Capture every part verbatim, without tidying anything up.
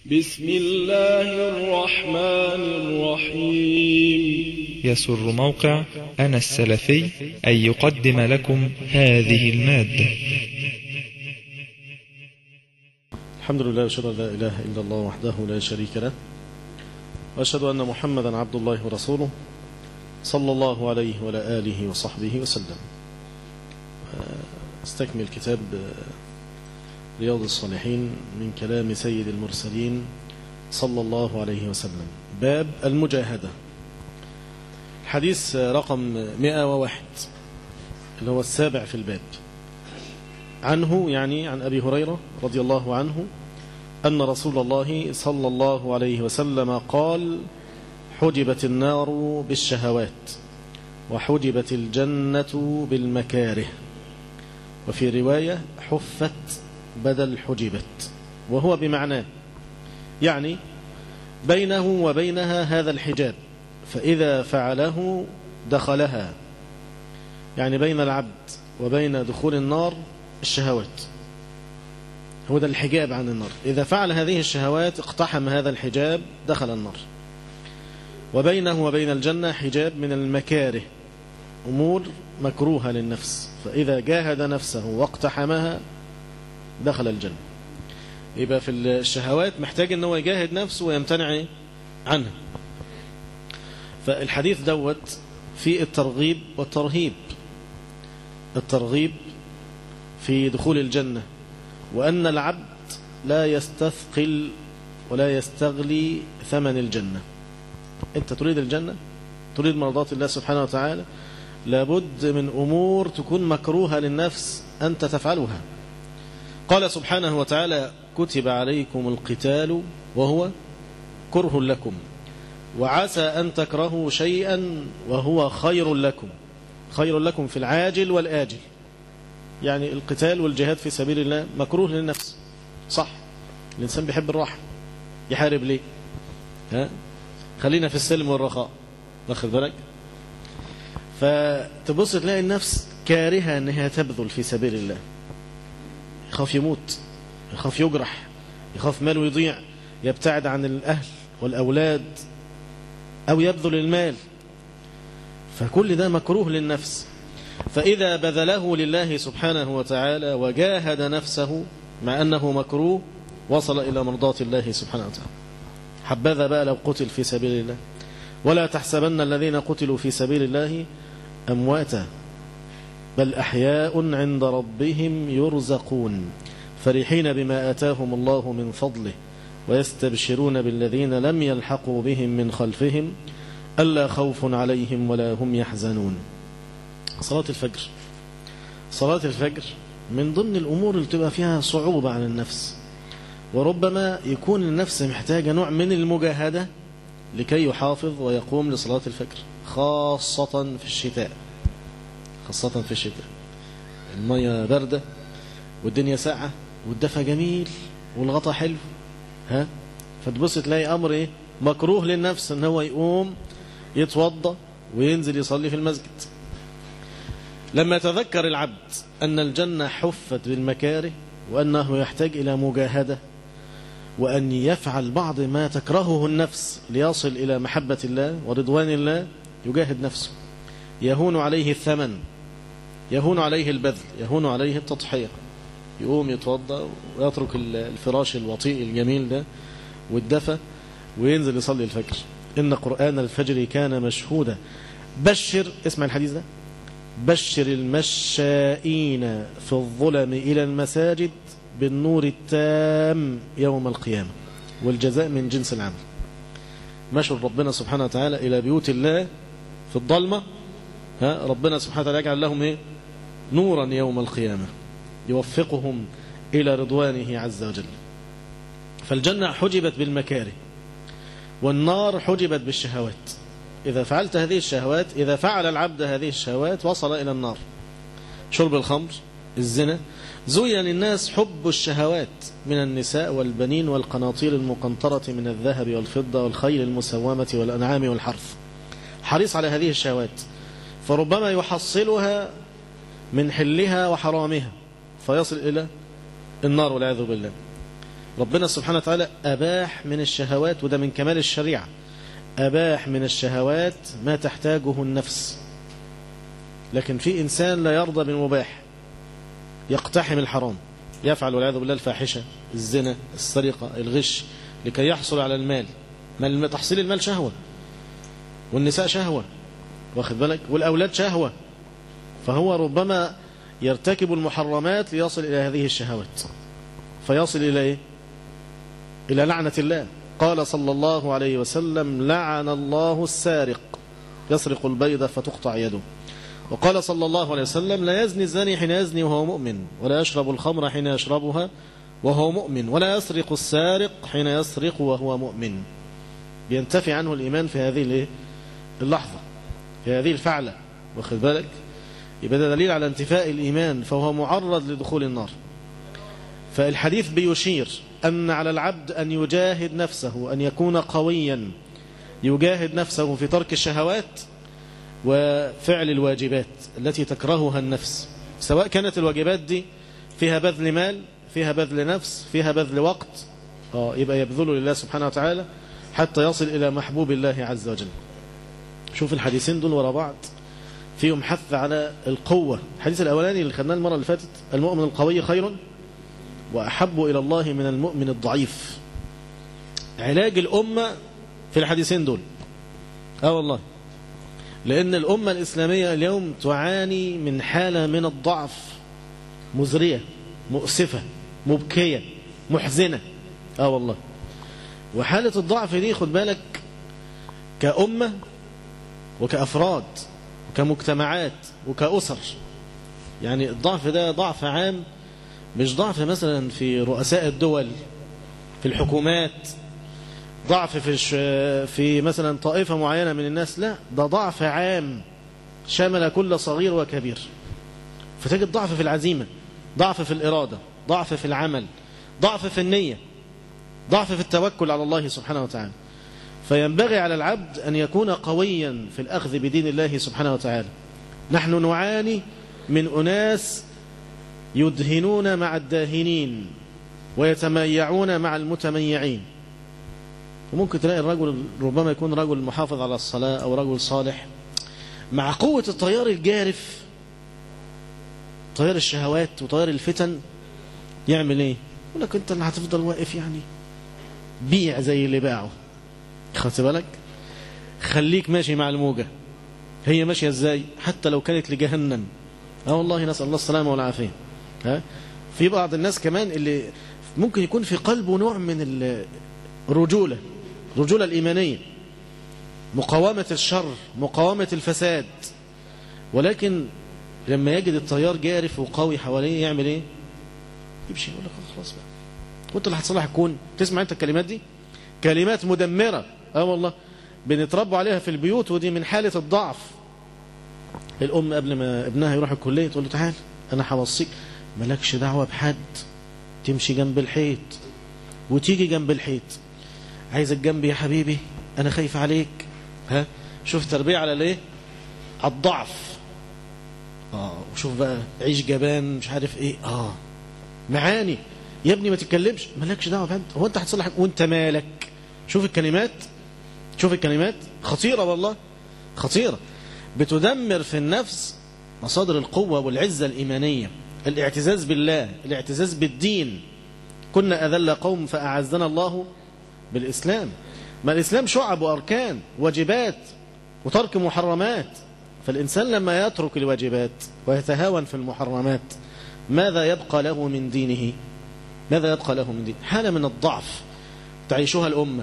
بسم الله الرحمن الرحيم. يسر موقع أنا السلفي أن يقدم لكم هذه المادة. الحمد لله، وأشهد أن لا إله إلا الله وحده لا شريك له، وأشهد أن محمدا عبد الله ورسوله صلى الله عليه وعلى آله وصحبه وسلم. استكمل كتاب رياض الصالحين من كلام سيد المرسلين صلى الله عليه وسلم. باب المجاهدة، حديث رقم مئة وواحد اللي هو السابع في الباب. عنه يعني عن أبي هريرة رضي الله عنه أن رسول الله صلى الله عليه وسلم قال: حجبت النار بالشهوات وحجبت الجنة بالمكاره. وفي رواية حفت بدل حجبت، وهو بمعناه يعني بينه وبينها هذا الحجاب، فإذا فعله دخلها، يعني بين العبد وبين دخول النار الشهوات، هو ده الحجاب عن النار. إذا فعل هذه الشهوات اقتحم هذا الحجاب دخل النار. وبينه وبين الجنة حجاب من المكاره، أمور مكروهة للنفس، فإذا جاهد نفسه واقتحمها دخل الجنة. يبقى في الشهوات محتاج أنه يجاهد نفسه ويمتنع عنها. فالحديث دوت في الترغيب والترهيب. الترغيب في دخول الجنة، وأن العبد لا يستثقل ولا يستغلي ثمن الجنة. أنت تريد الجنة، تريد مرضات الله سبحانه وتعالى، لابد من أمور تكون مكروهة للنفس أنت تفعلها. قال سبحانه وتعالى: كتب عليكم القتال وهو كره لكم وعسى أن تكرهوا شيئا وهو خير لكم. خير لكم في العاجل والآجل، يعني القتال والجهاد في سبيل الله مكروه للنفس، صح؟ الإنسان بيحب الراحة، يحارب ليه؟ ها؟ خلينا في السلم والرخاء، واخد بالك؟ فتبص تلاقي النفس كارهة أنها تبذل في سبيل الله، يخاف يموت، يخاف يجرح، يخاف ماله يضيع، يبتعد عن الأهل والأولاد أو يبذل المال، فكل ده مكروه للنفس. فإذا بذله لله سبحانه وتعالى وجاهد نفسه مع أنه مكروه وصل إلى مرضات الله سبحانه وتعالى. حبذا بقى لو قتل في سبيل الله. ولا تحسبن الذين قتلوا في سبيل الله أمواتا بل أحياء عند ربهم يرزقون فرحين بما آتاهم الله من فضله ويستبشرون بالذين لم يلحقوا بهم من خلفهم ألا خوف عليهم ولا هم يحزنون. صلاة الفجر، صلاة الفجر من ضمن الأمور اللي تبقى فيها صعوبة على النفس، وربما يكون النفس محتاجة نوع من المجاهدة لكي يحافظ ويقوم لصلاة الفجر، خاصة في الشتاء. خاصة في الشتاء المية باردة والدنيا ساقعة والدفا جميل والغطا حلو، ها؟ فتبص تلاقي أمر إيه؟ مكروه للنفس إن هو يقوم يتوضى وينزل يصلي في المسجد. لما يتذكر العبد أن الجنة حفت بالمكاره وأنه يحتاج إلى مجاهدة وأن يفعل بعض ما تكرهه النفس ليصل إلى محبة الله ورضوان الله، يجاهد نفسه، يهون عليه الثمن، يهون عليه البذل، يهون عليه التضحية. يقوم يتوضأ ويترك الفراش الوطيء الجميل ده والدفى وينزل يصلي الفجر. إن قرآن الفجر كان مشهودا. بشر، اسمع الحديث ده: بشر المشائين في الظلم إلى المساجد بالنور التام يوم القيامة والجزاء من جنس العمل. مشر ربنا سبحانه وتعالى إلى بيوت الله في الظلمة، ها؟ ربنا سبحانه وتعالى يجعل لهم إيه؟ نورا يوم القيامة يوفقهم إلى رضوانه عز وجل. فالجنة حجبت بالمكاره والنار حجبت بالشهوات. إذا فعلت هذه الشهوات، إذا فعل العبد هذه الشهوات وصل إلى النار. شرب الخمر، الزنا. زين للناس حب الشهوات من النساء والبنين والقناطير المقنطرة من الذهب والفضة والخيل المسومة والأنعام والحرث. حريص على هذه الشهوات، فربما يحصلها من حلها وحرامها فيصل إلى النار والعياذ بالله. ربنا سبحانه وتعالى أباح من الشهوات، وده من كمال الشريعة، أباح من الشهوات ما تحتاجه النفس. لكن في إنسان لا يرضى بالمباح، يقتحم الحرام، يفعل والعياذ بالله الفاحشة، الزنا، السرقة، الغش، لكي يحصل على المال. ما تحصيل المال شهوة، والنساء شهوة، واخد بالك، والأولاد شهوة، فهو ربما يرتكب المحرمات ليصل إلى هذه الشهوات، فيصل إلى إيه؟ إلى لعنة الله. قال صلى الله عليه وسلم: لعن الله السارق، يسرق البيضة فتقطع يده. وقال صلى الله عليه وسلم: لا يزني الزاني حين يزني وهو مؤمن، ولا يشرب الخمر حين يشربها وهو مؤمن، ولا يسرق السارق حين يسرق وهو مؤمن. بينتفي عنه الإيمان في هذه اللحظة، في هذه الفعلة، واخد بالك، يبقى ده دليل على انتفاء الإيمان، فهو معرض لدخول النار. فالحديث بيشير أن على العبد أن يجاهد نفسه، أن يكون قويا، يجاهد نفسه في ترك الشهوات وفعل الواجبات التي تكرهها النفس، سواء كانت الواجبات دي فيها بذل مال، فيها بذل نفس، فيها بذل وقت، آه يبقى يبذله لله سبحانه وتعالى حتى يصل إلى محبوب الله عز وجل. شوف الحديثين دول ورا بعض فيهم حث على القوة. الحديث الأولاني اللي خدناه المرة اللي فاتت: المؤمن القوي خير وأحب إلى الله من المؤمن الضعيف. علاج الأمة في الحديثين دول. آه والله، لأن الأمة الإسلامية اليوم تعاني من حالة من الضعف مزرية، مؤسفة، مبكية، محزنة. آه والله. وحالة الضعف دي خد بالك كأمة وكأفراد وكمجتمعات وكأسر. يعني الضعف ده ضعف عام، مش ضعف مثلا في رؤساء الدول، في الحكومات، ضعف في في مثلا طائفة معينة من الناس، لا، ده ضعف عام شمل كل صغير وكبير. فتجد ضعف في العزيمة، ضعف في الإرادة، ضعف في العمل، ضعف في النية، ضعف في التوكل على الله سبحانه وتعالى. فينبغي على العبد أن يكون قويا في الأخذ بدين الله سبحانه وتعالى. نحن نعاني من أناس يدهنون مع الداهنين ويتميعون مع المتميعين. وممكن تلاقي الرجل ربما يكون رجل محافظ على الصلاة أو رجل صالح، مع قوة التيار الجارف، تيار الشهوات وتيار الفتن، يعمل ايه؟ يقول لك انت اللي هتفضل واقف، يعني بيع زي اللي باعه. خدت بالك؟ خليك ماشي مع الموجة. هي ماشية ازاي؟ حتى لو كانت لجهنم. اه والله، نسأل الله السلامة والعافية. ها؟ في بعض الناس كمان اللي ممكن يكون في قلبه نوع من الرجولة، الرجولة الإيمانية، مقاومة الشر، مقاومة الفساد، ولكن لما يجد التيار جارف وقوي حواليه يعمل ايه؟ يمشي، يقول لك خلاص بقى، وانت اللي هتصلح الكون. تسمع انت الكلمات دي؟ كلمات مدمرة. اه والله، بنتربوا عليها في البيوت، ودي من حالة الضعف. الأم قبل ما ابنها يروح الكلية تقول له: تعال أنا هوصيك، مالكش دعوة بحد، تمشي جنب الحيط وتيجي جنب الحيط. عايزك جنبي يا حبيبي، أنا خايف عليك. ها؟ شوف تربية على ليه؟ على الضعف. آه وشوف بقى، عيش جبان مش عارف إيه. آه معاني يا ابني، ما تتكلمش، مالكش دعوة بحد، هو أنت هتصلح وأنت مالك. شوف الكلمات، شوف الكلمات خطيرة والله، خطيرة، بتدمر في النفس مصادر القوة والعزة الإيمانية، الاعتزاز بالله، الاعتزاز بالدين. كنا أذل قوم فأعزنا الله بالإسلام. ما الإسلام شعب وأركان، واجبات وترك محرمات. فالإنسان لما يترك الواجبات ويتهاون في المحرمات، ماذا يبقى له من دينه؟ ماذا يبقى له من دينه؟ حالة من الضعف تعيشها الأمة.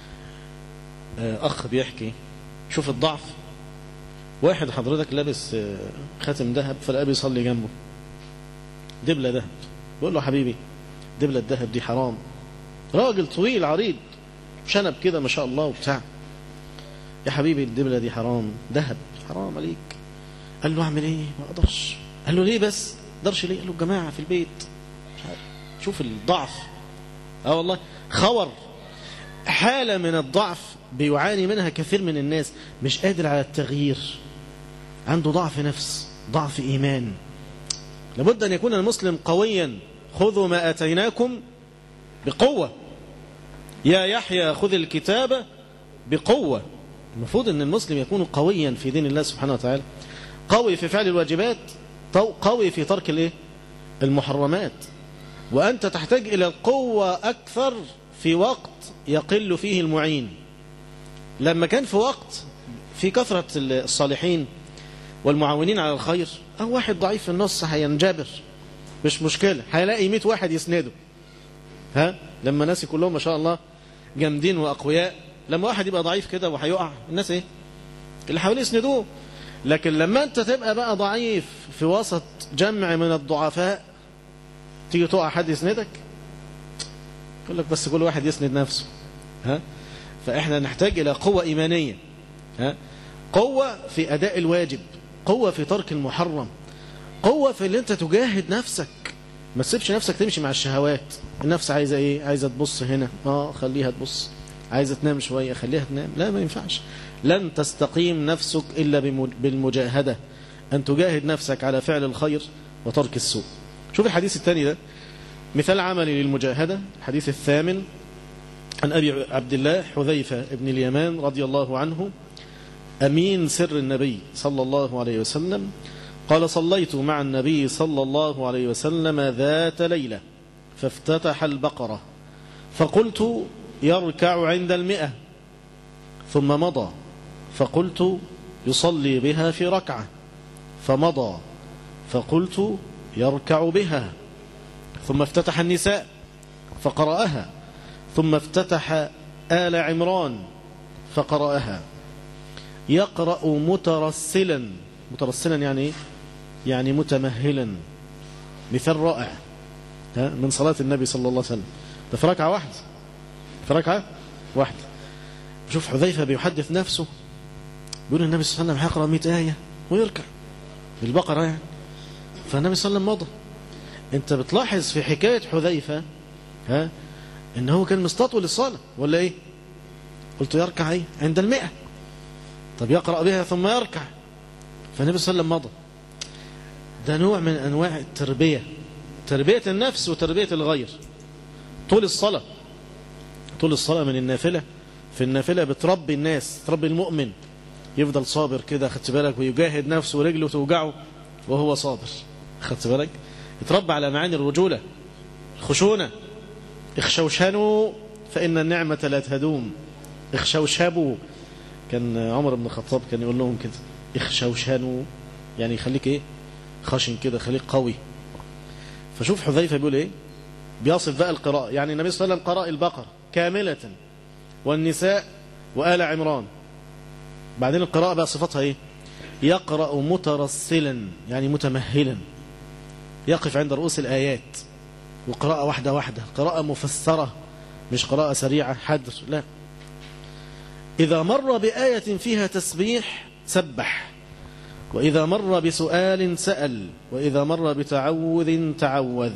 أخ بيحكي، شوف الضعف. واحد حضرتك لابس خاتم ذهب، فلقى بيصلي جنبه دبلة ذهب، بيقول له: حبيبي دبلة الذهب دي حرام. راجل طويل عريض شنب كده ما شاء الله وبتاع: يا حبيبي الدبلة دي حرام، ذهب حرام عليك. قال له: اعمل ايه؟ ما اقدرش. قال له: ليه بس؟ ما اقدرش ليه؟ قال له: الجماعة في البيت. شوف الضعف. اه والله، خور، حالة من الضعف بيعاني منها كثير من الناس، مش قادر على التغيير، عنده ضعف نفس، ضعف إيمان. لابد أن يكون المسلم قويا. خذوا ما آتيناكم بقوة. يا يحيى خذ الكتاب بقوة. المفروض أن المسلم يكون قويا في دين الله سبحانه وتعالى، قوي في فعل الواجبات، قوي في ترك الايه المحرمات. وأنت تحتاج إلى القوة أكثر في وقت يقل فيه المعين. لما كان في وقت في كثرة الصالحين والمعاونين على الخير، أو واحد ضعيف في النص هينجبر، مش مشكلة، هيلاقي مئة واحد يسنده. ها لما ناس كلهم ما شاء الله جامدين وأقوياء، لما واحد يبقى ضعيف كده وهيقع، الناس ايه اللي حواليه يسندوه. لكن لما انت تبقى بقى ضعيف في وسط جمع من الضعفاء، تيجي تقع حد يسندك؟ يقول لك بس كل واحد يسند نفسه. ها فاحنا نحتاج الى قوة ايمانية، ها قوة في اداء الواجب، قوة في ترك المحرم، قوة في اللي انت تجاهد نفسك، ما تسيبش نفسك تمشي مع الشهوات. النفس عايزة ايه؟ عايزة تبص هنا، اه خليها تبص، عايزة تنام شوية خليها تنام. لا ما ينفعش. لن تستقيم نفسك إلا بالمجاهدة، أن تجاهد نفسك على فعل الخير وترك السوء. شوف الحديث الثاني ده مثال عملي للمجاهدة. الحديث الثامن عن أبي عبد الله حذيفة بن اليمان رضي الله عنه، أمين سر النبي صلى الله عليه وسلم، قال: صليت مع النبي صلى الله عليه وسلم ذات ليلة فافتتح البقرة فقلت يركع عند المئة، ثم مضى فقلت يصلي بها في ركعة، فمضى فقلت يركع بها، ثم افتتح النساء فقرأها، ثم افتتح آل عمران فقرأها، يقرأ مترسلا. مترسلا يعني ايه؟ يعني متمهلا. مثال رائع من صلاة النبي صلى الله عليه وسلم. ده في ركعة واحدة، في ركعة واحدة. شوف حذيفة بيحدث نفسه، بيقول النبي صلى الله عليه وسلم هيقرأ مئة آية ويركع بالبقرة يعني. فالنبي صلى الله عليه وسلم مضى. انت بتلاحظ في حكاية حذيفة ها انه كان مستطول الصلاة ولا ايه؟ قلت يركع ايه؟ عند المئة. طب يقرأ بها ثم يركع. فالنبي صلى الله عليه وسلم مضى. ده نوع من انواع التربية، تربية النفس وتربية الغير. طول الصلاة، طول الصلاة من النافلة، في النافلة بتربي الناس، تربي المؤمن، يفضل صابر كده، خدت بالك، ويجاهد نفسه ورجله توجعه وهو صابر، خدت بالك، يتربى على معاني الرجولة، الخشونة. اخشوشنوا فإن النعمة لا تهدوم، اخشوشبوا. كان عمر بن الخطاب كان يقول لهم كده، اخشوشنوا يعني يخليك ايه؟ خشن كده، خليك قوي. فشوف حذيفة بيقول ايه؟ بيصف بقى القراءة. يعني النبي صلى الله عليه وسلم قرأ البقرة كاملة والنساء وآل عمران. بعدين القراءة بقى صفتها ايه؟ يقرأ مترسلا يعني متمهلا، يقف عند رؤوس الآيات، وقراءة واحدة واحدة، قراءة مفسرة، مش قراءة سريعة حدر، لا. إذا مر بآية فيها تسبيح سبح، وإذا مر بسؤال سأل، وإذا مر بتعوذ تعوذ.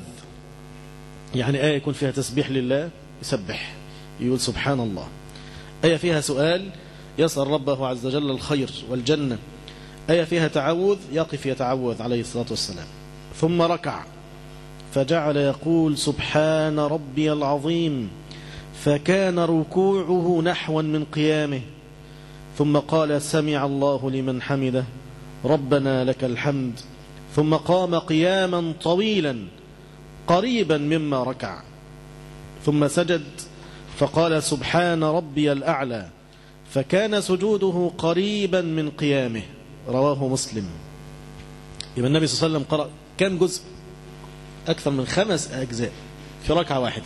يعني آية يكون فيها تسبيح لله يسبح، يقول سبحان الله. آية فيها سؤال يسأل ربه عز وجل الخير والجنة. آية فيها تعوذ يقف يتعوذ عليه الصلاة والسلام. ثم ركع فجعل يقول سبحان ربي العظيم، فكان ركوعه نحوا من قيامه. ثم قال سمع الله لمن حمده ربنا لك الحمد. ثم قام قياما طويلا قريبا مما ركع، ثم سجد فقال سبحان ربي الأعلى، فكان سجوده قريبا من قيامه. رواه مسلم. يبقى النبي صلى الله عليه وسلم قرأ كم جزء؟ أكثر من خمس أجزاء في ركعة واحدة.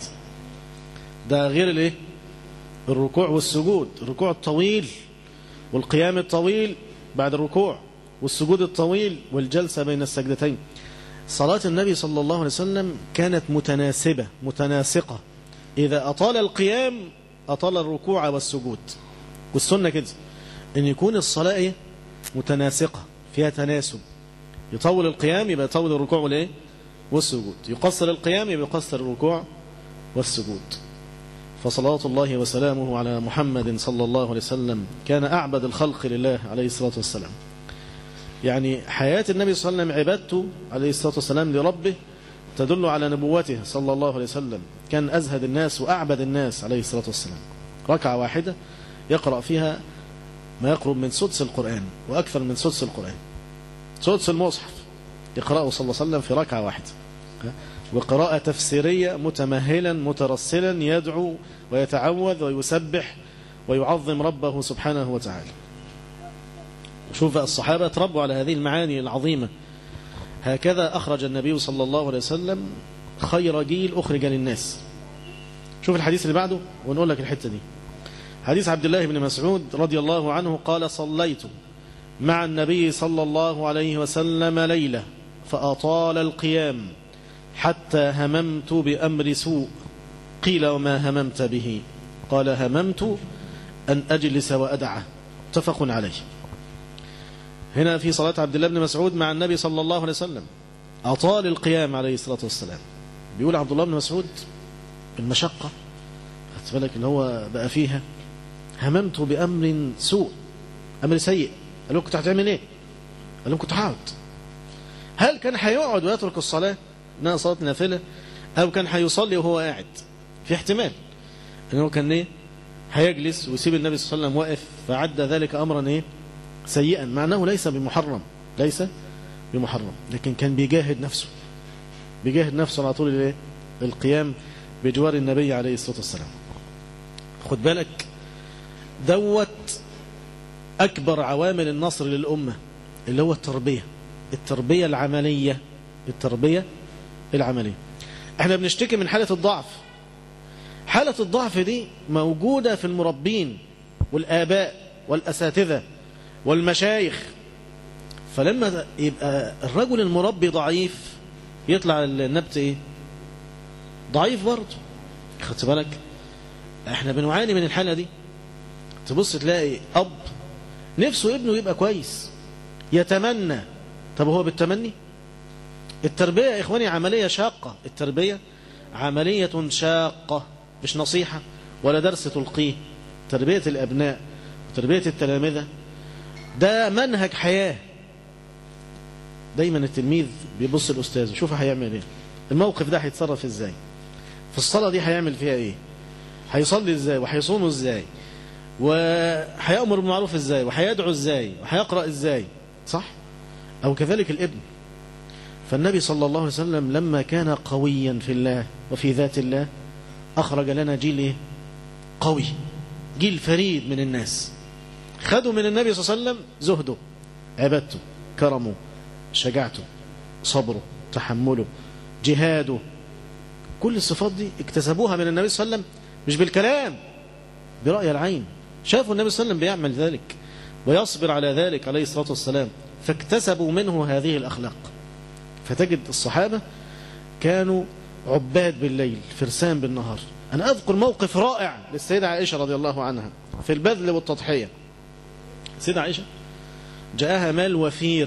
ده غير الايه؟ الركوع والسجود، الركوع الطويل والقيام الطويل بعد الركوع، والسجود الطويل والجلسة بين السجدتين. صلاة النبي صلى الله عليه وسلم كانت متناسبة متناسقة. إذا أطال القيام أطال الركوع والسجود. والسنة كده أن يكون الصلاة متناسقة فيها تناسب. يطول القيام يبقى يطول الركوع والإيه؟ والسجود. يقصر القيام يبقى يقصر الركوع والسجود. فصلاة الله وسلامه على محمد صلى الله عليه وسلم كان أعبد الخلق لله عليه الصلاة والسلام. يعني حياة النبي صلى الله عليه وسلم عبادته عليه الصلاة والسلام لربه تدل على نبوته صلى الله عليه وسلم. كان أزهد الناس وأعبد الناس عليه الصلاة والسلام. ركعة واحدة يقرأ فيها ما يقرب من سدس القرآن وأكثر من سدس القرآن، سدس المصحف يقرأه صلى الله عليه وسلم في ركعة واحدة، وقراءة تفسيرية متمهلا مترسلا يدعو ويتعوذ ويسبح ويعظم ربه سبحانه وتعالى. شوف الصحابة تربوا على هذه المعاني العظيمة. هكذا أخرج النبي صلى الله عليه وسلم خير جيل أخرج للناس. شوف الحديث اللي بعده ونقول لك الحتة دي. حديث عبد الله بن مسعود رضي الله عنه قال: صليت مع النبي صلى الله عليه وسلم ليلة فأطال القيام حتى هممت بأمر سوء. قيل: وما هممت به؟ قال: هممت أن أجلس وأدعه. متفق عليه. هنا في صلاة عبد الله بن مسعود مع النبي صلى الله عليه وسلم أطال القيام عليه الصلاة والسلام. بيقول عبد الله بن مسعود بالمشقة، خدت بالك اللي هو بقى فيها، هممت بأمر سوء، أمر سيء. قال له: كنت هتعمل إيه؟ قال له: كنت هقعد. هل كان هيقعد ويترك الصلاة إنها صلاة نافلة، أو كان هيصلي وهو قاعد؟ في احتمال إنه كان إيه؟ هيجلس ويسيب النبي صلى الله عليه وسلم واقف، فعد ذلك أمرا إيه؟ سيئا، مع أنه ليس بمحرم، ليس بمحرم، لكن كان بيجاهد نفسه، بيجاهد نفسه على طول الايه؟ القيام بجوار النبي عليه الصلاة والسلام. خد بالك دوت أكبر عوامل النصر للأمة، اللي هو التربية، التربية العملية، التربية العملية. احنا بنشتكي من حالة الضعف. حالة الضعف دي موجودة في المربين والآباء والأساتذة والمشايخ. فلما يبقى الرجل المربي ضعيف يطلع النبت ايه؟ ضعيف برضه. خدت بالك؟ احنا بنعاني من الحالة دي. تبص تلاقي أب نفسه ابنه يبقى كويس، يتمنى. طب هو بالتمني؟ التربية يا إخواني عملية شاقة. التربية عملية شاقة، مش نصيحة ولا درس تلقيه. تربية الأبناء وتربية التلامذة ده منهج حياة. دايما التلميذ بيبص الأستاذ شوف هيعمل ايه، الموقف ده هيتصرف ازاي، في الصلاة دي هيعمل فيها ايه، هيصلي ازاي وهيصوم ازاي، وهيأمر بالمعروف ازاي، وهيدعو ازاي، وهيقرأ ازاي، صح؟ أو كذلك الابن. فالنبي صلى الله عليه وسلم لما كان قويا في الله وفي ذات الله أخرج لنا جيل ايه؟ قوي، جيل فريد من الناس. خدوا من النبي صلى الله عليه وسلم زهده، عبادته، كرمه، شجاعته، صبره، تحمله، جهاده. كل الصفات دي اكتسبوها من النبي صلى الله عليه وسلم، مش بالكلام، برأي العين. شافوا النبي صلى الله عليه وسلم بيعمل ذلك ويصبر على ذلك عليه الصلاة والسلام، فاكتسبوا منه هذه الأخلاق. فتجد الصحابة كانوا عباد بالليل، فرسان بالنهار. أنا أذكر موقف رائع للسيدة عائشة رضي الله عنها في البذل والتضحية. السيدة عائشة جاءها مال وفير،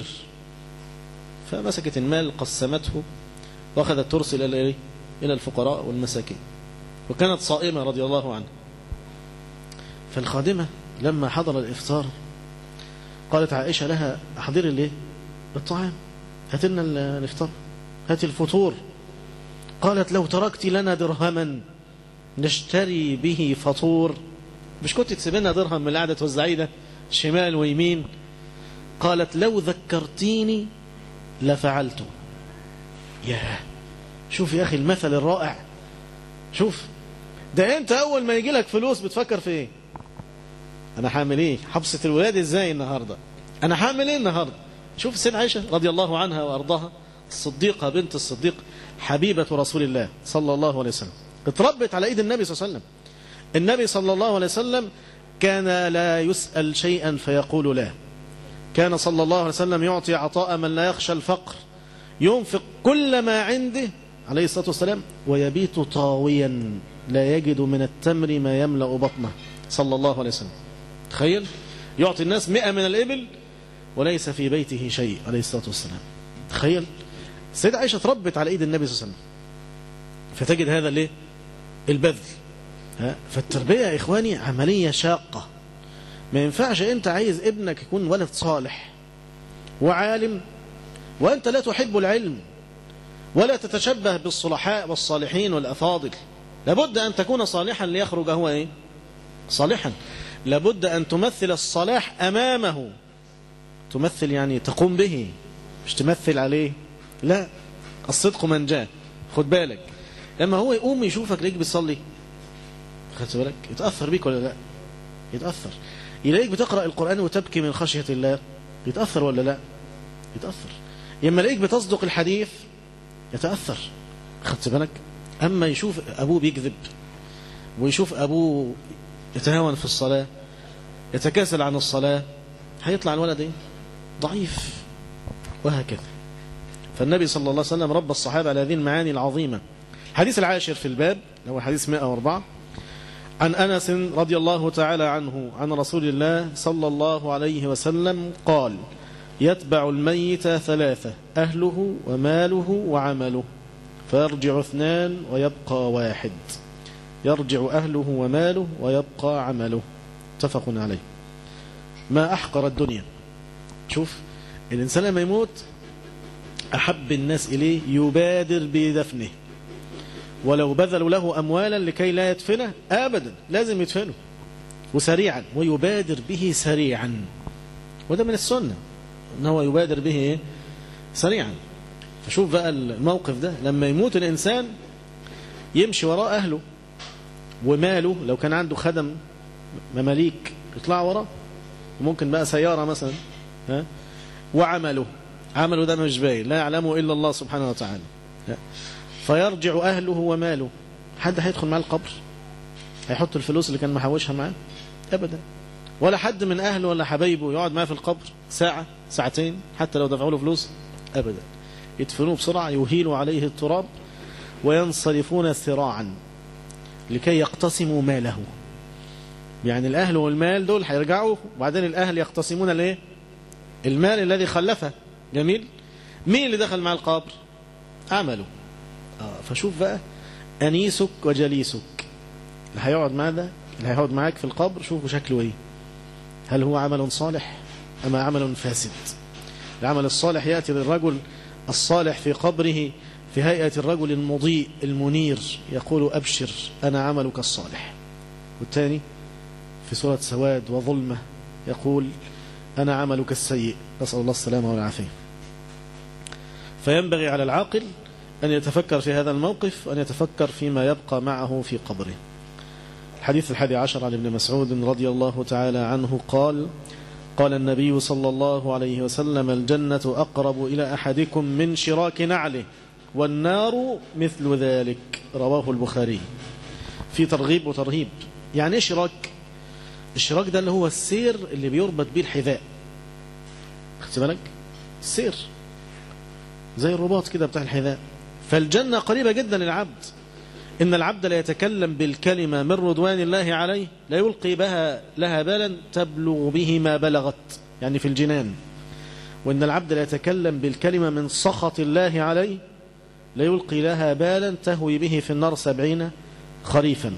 فمسكت المال قسمته وأخذت ترسل إلى إلى الفقراء والمساكين، وكانت صائمة رضي الله عنها. فالخادمة لما حضر الإفطار قالت عائشة لها: أحضري ليه الطعام، هات لنا الإفطار، هات الفطور. قالت: لو تركت لنا درهما نشتري به فطور، مش كنت تسيب لنا درهم من القعدة توزعيه ده شمال ويمين؟ قالت: لو ذكرتيني لفعلته. ياه، شوف يا أخي المثل الرائع. شوف ده أنت أول ما يجي لك فلوس بتفكر في إيه؟ أنا حامل إيه؟ حبسة الولاد إزاي النهاردة؟ أنا حامل إيه النهاردة؟ شوف السيدة عائشة رضي الله عنها وأرضاها، الصديقة بنت الصديق، حبيبة رسول الله صلى الله عليه وسلم، اتربت على إيد النبي صلى الله عليه وسلم. النبي صلى الله عليه وسلم كان لا يسأل شيئا فيقول لا. كان صلى الله عليه وسلم يعطي عطاء من لا يخشى الفقر، ينفق كل ما عنده عليه الصلاة والسلام، ويبيت طاويا لا يجد من التمر ما يملأ بطنه صلى الله عليه وسلم. تخيل يعطي الناس مئة من الإبل وليس في بيته شيء عليه الصلاة والسلام. تخيل السيدة عائشة تربت على إيد النبي صلى الله عليه وسلم، فتجد هذا ليه؟ البذل. فالتربية يا إخواني عملية شاقة. ما ينفعش أنت عايز ابنك يكون ولد صالح وعالم وأنت لا تحب العلم، ولا تتشبه بالصلحاء والصالحين والأفاضل. لابد أن تكون صالحا ليخرج هو إيه؟ صالحا. لابد أن تمثل الصلاح أمامه، تمثل يعني تقوم به، مش تمثل عليه. لا، الصدق من جاء. خد بالك لما هو يقوم يشوفك ليك بتصلي، خدت بالك يتأثر بيك ولا لا؟ يتأثر. يلاقيك بتقرأ القرآن وتبكي من خشية الله، يتأثر ولا لا؟ يتأثر. لما يلاقيك بتصدق الحديث يتأثر، خدت بالك. أما يشوف أبوه بيكذب، ويشوف أبوه يتهاون في الصلاة، يتكاسل عن الصلاة، هيطلع الولد ايه؟ ضعيف. وهكذا. فالنبي صلى الله عليه وسلم ربى الصحابة على هذه المعاني العظيمة. الحديث العاشر في الباب هو حديث مئة وأربعة عن أنس رضي الله تعالى عنه عن رسول الله صلى الله عليه وسلم قال: يتبع الميت ثلاثة: أهله وماله وعمله، فيرجع اثنان ويبقى واحد. يرجع أهله وماله ويبقى عمله. متفق عليه. ما أحقر الدنيا. شوف الإنسان لما يموت أحب الناس إليه يبادر بدفنه، ولو بذلوا له أموالا لكي لا يدفنه أبدا لازم يدفنه، وسريعا، ويبادر به سريعا. وده من السنة أنه يبادر به سريعا. فشوف بقى الموقف ده، لما يموت الإنسان يمشي وراء أهله وماله، لو كان عنده خدم مماليك يطلع وراء، وممكن بقى سيارة مثلا، ها؟ وعمله، عمله ده مش باين، لا يعلمه إلا الله سبحانه وتعالى. فيرجع أهله وماله. حد هيدخل معاه القبر هيحط الفلوس اللي كان محوشها معاه؟ أبدا. ولا حد من أهله ولا حبايبه يقعد معاه في القبر ساعة ساعتين حتى لو دفعوا له فلوس؟ أبدا. يدفنوه بسرعة، يهيلوا عليه التراب وينصرفون سراعا لكي يقتسموا ماله. يعني الأهل والمال دول هيرجعوا، وبعدين الأهل يقتسمون الايه؟ المال الذي خلفه. جميل. مين اللي دخل مع القبر؟ عمله. آه فشوف بقى أنيسك وجليسك، اللي هيقعد معاه ده، اللي هيقعد معاك في القبر، شوفوا شكله ايه. هل هو عمل صالح أم عمل فاسد؟ العمل الصالح يأتي للرجل الصالح في قبره في هيئة الرجل المضيء المنير، يقول: أبشر أنا عملك الصالح. والثاني في سورة سواد وظلمة يقول: أنا عملك السيء. نسأل الله السلامة والعافية. فينبغي على العاقل أن يتفكر في هذا الموقف، وأن يتفكر فيما يبقى معه في قبره. الحديث الحادي عشر عن ابن مسعود رضي الله تعالى عنه قال: قال النبي صلى الله عليه وسلم: الجنة أقرب إلى أحدكم من شراك نعله، والنار مثل ذلك. رواه البخاري. في ترغيب وترهيب. يعني ايه شراك؟ الشراك ده اللي هو السير اللي بيربط بيه الحذاء، خدت بالك؟ السير زي الرباط كده بتاع الحذاء. فالجنة قريبة جدا للعبد. إن العبد لا يتكلم بالكلمة من رضوان الله عليه لا يلقي بها لها بالا تبلغ به ما بلغت، يعني في الجنان. وإن العبد لا يتكلم بالكلمة من سخط الله عليه لا يلقي لها بالا تهوي به في النار سبعين خريفا.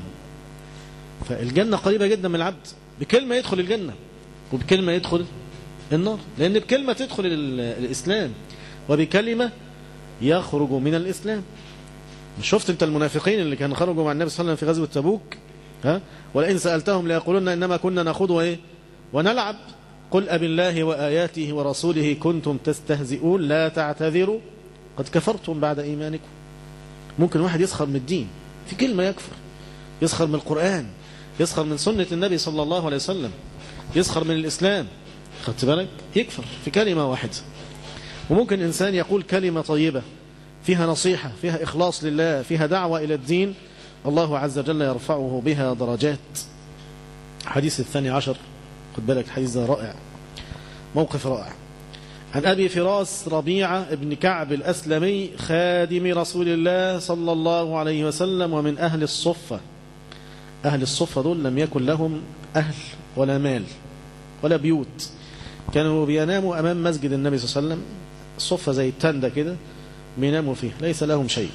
فالجنة قريبة جدا من العبد. بكلمة يدخل الجنة، وبكلمة يدخل النار، لأن بكلمة تدخل الإسلام، وبكلمة يخرج من الإسلام. شفت انت المنافقين اللي كانوا خرجوا مع النبي صلى الله عليه وسلم في غزوة تبوك؟ ها؟ ولئن سألتهم ليقولون إنما كنا نخوض وإيه ونلعب، قل أب الله وآياته ورسوله كنتم تستهزئون لا تعتذروا قد كفرتم بعد إيمانكم. ممكن واحد يسخر من الدين في كلمة يكفر، يسخر من القرآن، يسخر من سنة النبي صلى الله عليه وسلم، يسخر من الإسلام، خدت بالك؟ يكفر في كلمة واحدة. وممكن إنسان يقول كلمة طيبة فيها نصيحة، فيها إخلاص لله، فيها دعوة إلى الدين، الله عز وجل يرفعه بها درجات. حديث الثاني عشر، خد بالك الحديث ده رائع، موقف رائع. عن أبي فراس ربيعة ابن كعب الأسلمي خادم رسول الله صلى الله عليه وسلم ومن أهل الصفة. أهل الصفة دول لم يكن لهم أهل ولا مال ولا بيوت، كانوا بيناموا أمام مسجد النبي صلى الله عليه وسلم، الصفة زي التندة كده بيناموا فيه، ليس لهم شيء.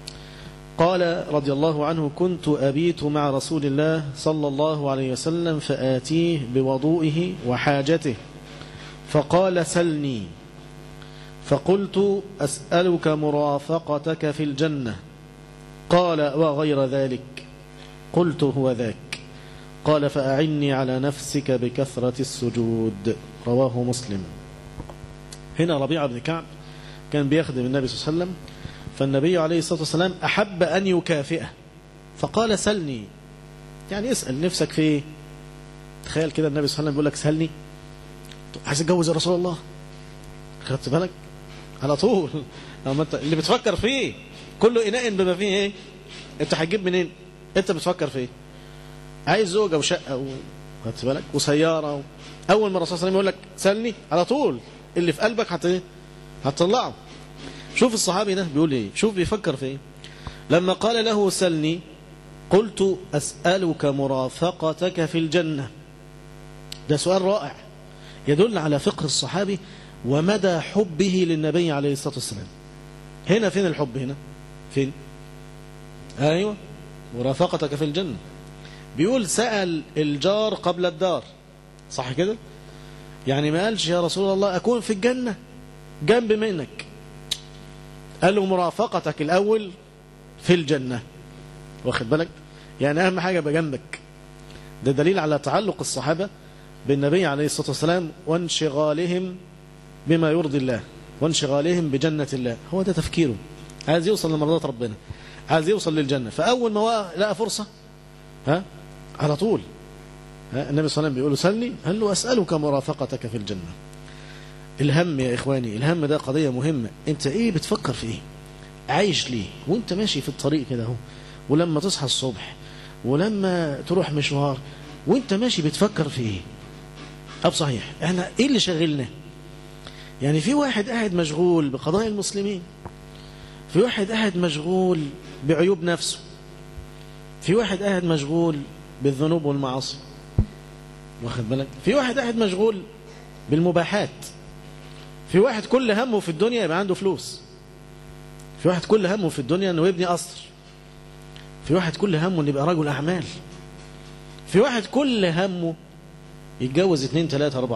قال رضي الله عنه: كنت أبيت مع رسول الله صلى الله عليه وسلم فآتيه بوضوئه وحاجته، فقال: سلني. فقلت أسألك مرافقتك في الجنة. قال وغير ذلك؟ قلت هو ذاك. قال فأعني على نفسك بكثرة السجود. رواه مسلم. هنا ربيعة بن كعب كان بيخدم النبي صلى الله عليه وسلم، فالنبي عليه الصلاة والسلام أحب أن يكافئه فقال سلني، يعني اسأل نفسك في ايه. تخيل كده النبي صلى الله عليه وسلم بيقول لك سلني، عايز اتجوز يا رسول الله، خدت بالك على طول انت اللي بتفكر فيه كله إناء بما فيه ايه، انت هتجيب منين؟ انت بتفكر فيه عايز زوجة وشقة و... خدت بالك وسيارة و... اول ما الرسول صلى الله عليه وسلم يقول لك سلني على طول اللي في قلبك هت هتطلعه. شوف الصحابي ده بيقول ايه، شوف بيفكر في ايه. لما قال له سلني قلت أسألك مرافقتك في الجنة. ده سؤال رائع يدل على فقه الصحابي ومدى حبه للنبي عليه الصلاة والسلام. هنا فين الحب؟ هنا فين؟ أيوة مرافقتك في الجنة. بيقول سأل الجار قبل الدار، صح كده؟ يعني ما قالش يا رسول الله أكون في الجنة جنب منك، قال له مرافقتك الأول في الجنة، واخد بالك؟ يعني أهم حاجة بجنبك. ده دليل على تعلق الصحابة بالنبي عليه الصلاة والسلام وانشغالهم بما يرضي الله وانشغالهم بجنة الله. هو ده تفكيره، عايز يوصل لمرضات ربنا، عايز يوصل للجنة. فأول ما لقى فرصة ها على طول ها النبي صلى الله عليه وسلم بيقول له سلني، قال له أسألك مرافقتك في الجنة. الهم يا إخواني، الهم ده قضية مهمة. أنت إيه بتفكر في إيه؟ عايش ليه؟ وأنت ماشي في الطريق كده اهو، ولما تصحى الصبح، ولما تروح مشوار، وأنت ماشي بتفكر في إيه؟ أب صحيح احنا إيه اللي شغلنا؟ يعني في واحد قاعد مشغول بقضايا المسلمين، في واحد قاعد مشغول بعيوب نفسه، في واحد قاعد مشغول بالذنوب والمعاصي، واخد بالك؟ في واحد قاعد مشغول بالمباحات، في واحد كل همه في الدنيا يبقى عنده فلوس، في واحد كل همه في الدنيا انه يبني قصر، في واحد كل همه انه يبقى رجل اعمال، في واحد كل همه يتجوز اثنين ثلاثة أربعة،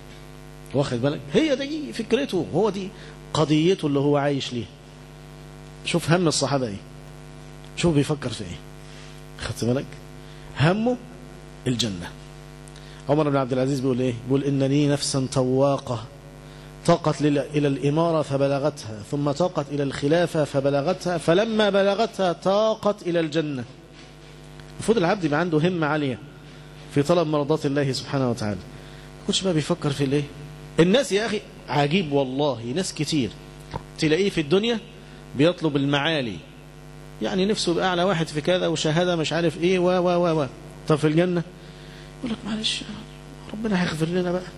واخد بالك؟ هي دي فكرته، هو دي قضيته اللي هو عايش ليه. شوف هم الصحابة ايه، شوف بيفكر في ايه، خدت بالك؟ همه الجنة. عمر بن عبد العزيز بيقول ايه؟ بيقول إن لي نفسا طواقة طاقت إلى الإمارة فبلغتها، ثم طاقت إلى الخلافة فبلغتها، فلما بلغتها طاقت إلى الجنة. المفروض العبد يبقى عنده همة عالية في طلب مرضات الله سبحانه وتعالى. ما كنتش بقى بيفكر في الايه. الناس يا أخي عجيب والله، ناس كتير تلاقيه في الدنيا بيطلب المعالي، يعني نفسه يبقى أعلى واحد في كذا وشهادة مش عارف إيه و و و و طب في الجنة يقول لك معلش ربنا هيغفر لنا بقى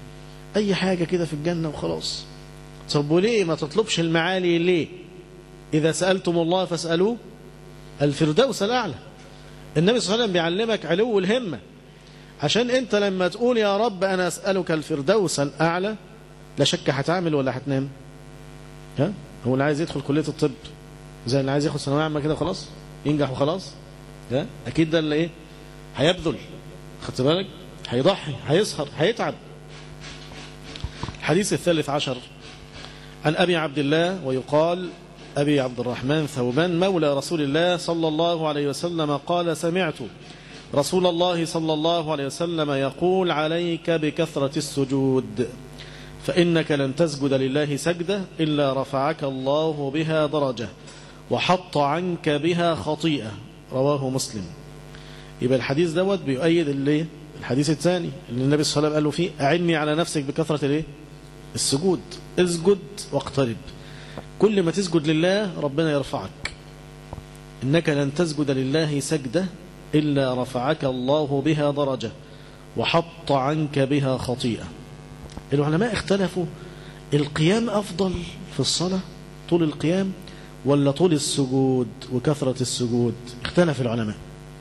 أي حاجة كده في الجنة وخلاص. طب وليه ما تطلبش المعالي ليه؟ إذا سألتم الله فاسألوه الفردوس الأعلى. النبي صلى الله عليه وسلم بيعلمك علو الهمة، عشان أنت لما تقول يا رب أنا أسألك الفردوس الأعلى لا شك هتعمل ولا هتنام. ها؟ هو اللي عايز يدخل كلية الطب زي اللي عايز ياخد ثانوية عامة كده خلاص ينجح وخلاص؟ ها؟ أكيد ده اللي إيه؟ هيبذل، خدت بالك؟ هيضحي، هيسهر، هيتعب. الحديث الثالث عشر عن أبي عبد الله ويقال أبي عبد الرحمن ثوبان مولى رسول الله صلى الله عليه وسلم قال سمعت رسول الله صلى الله عليه وسلم يقول عليك بكثرة السجود فإنك لن تسجد لله سجدة إلا رفعك الله بها درجة وحط عنك بها خطيئة. رواه مسلم. يبقى الحديث دوت بيؤيد اللي الحديث الثاني اللي النبي صلى الله عليه وسلم قال له فيه أعني على نفسك بكثرة الايه؟ السجود. اسجد واقترب، كل ما تسجد لله ربنا يرفعك. إنك لن تسجد لله سجدة إلا رفعك الله بها درجة وحط عنك بها خطيئة. العلماء اختلفوا القيام أفضل في الصلاة طول القيام ولا طول السجود وكثرة السجود؟ اختلف العلماء.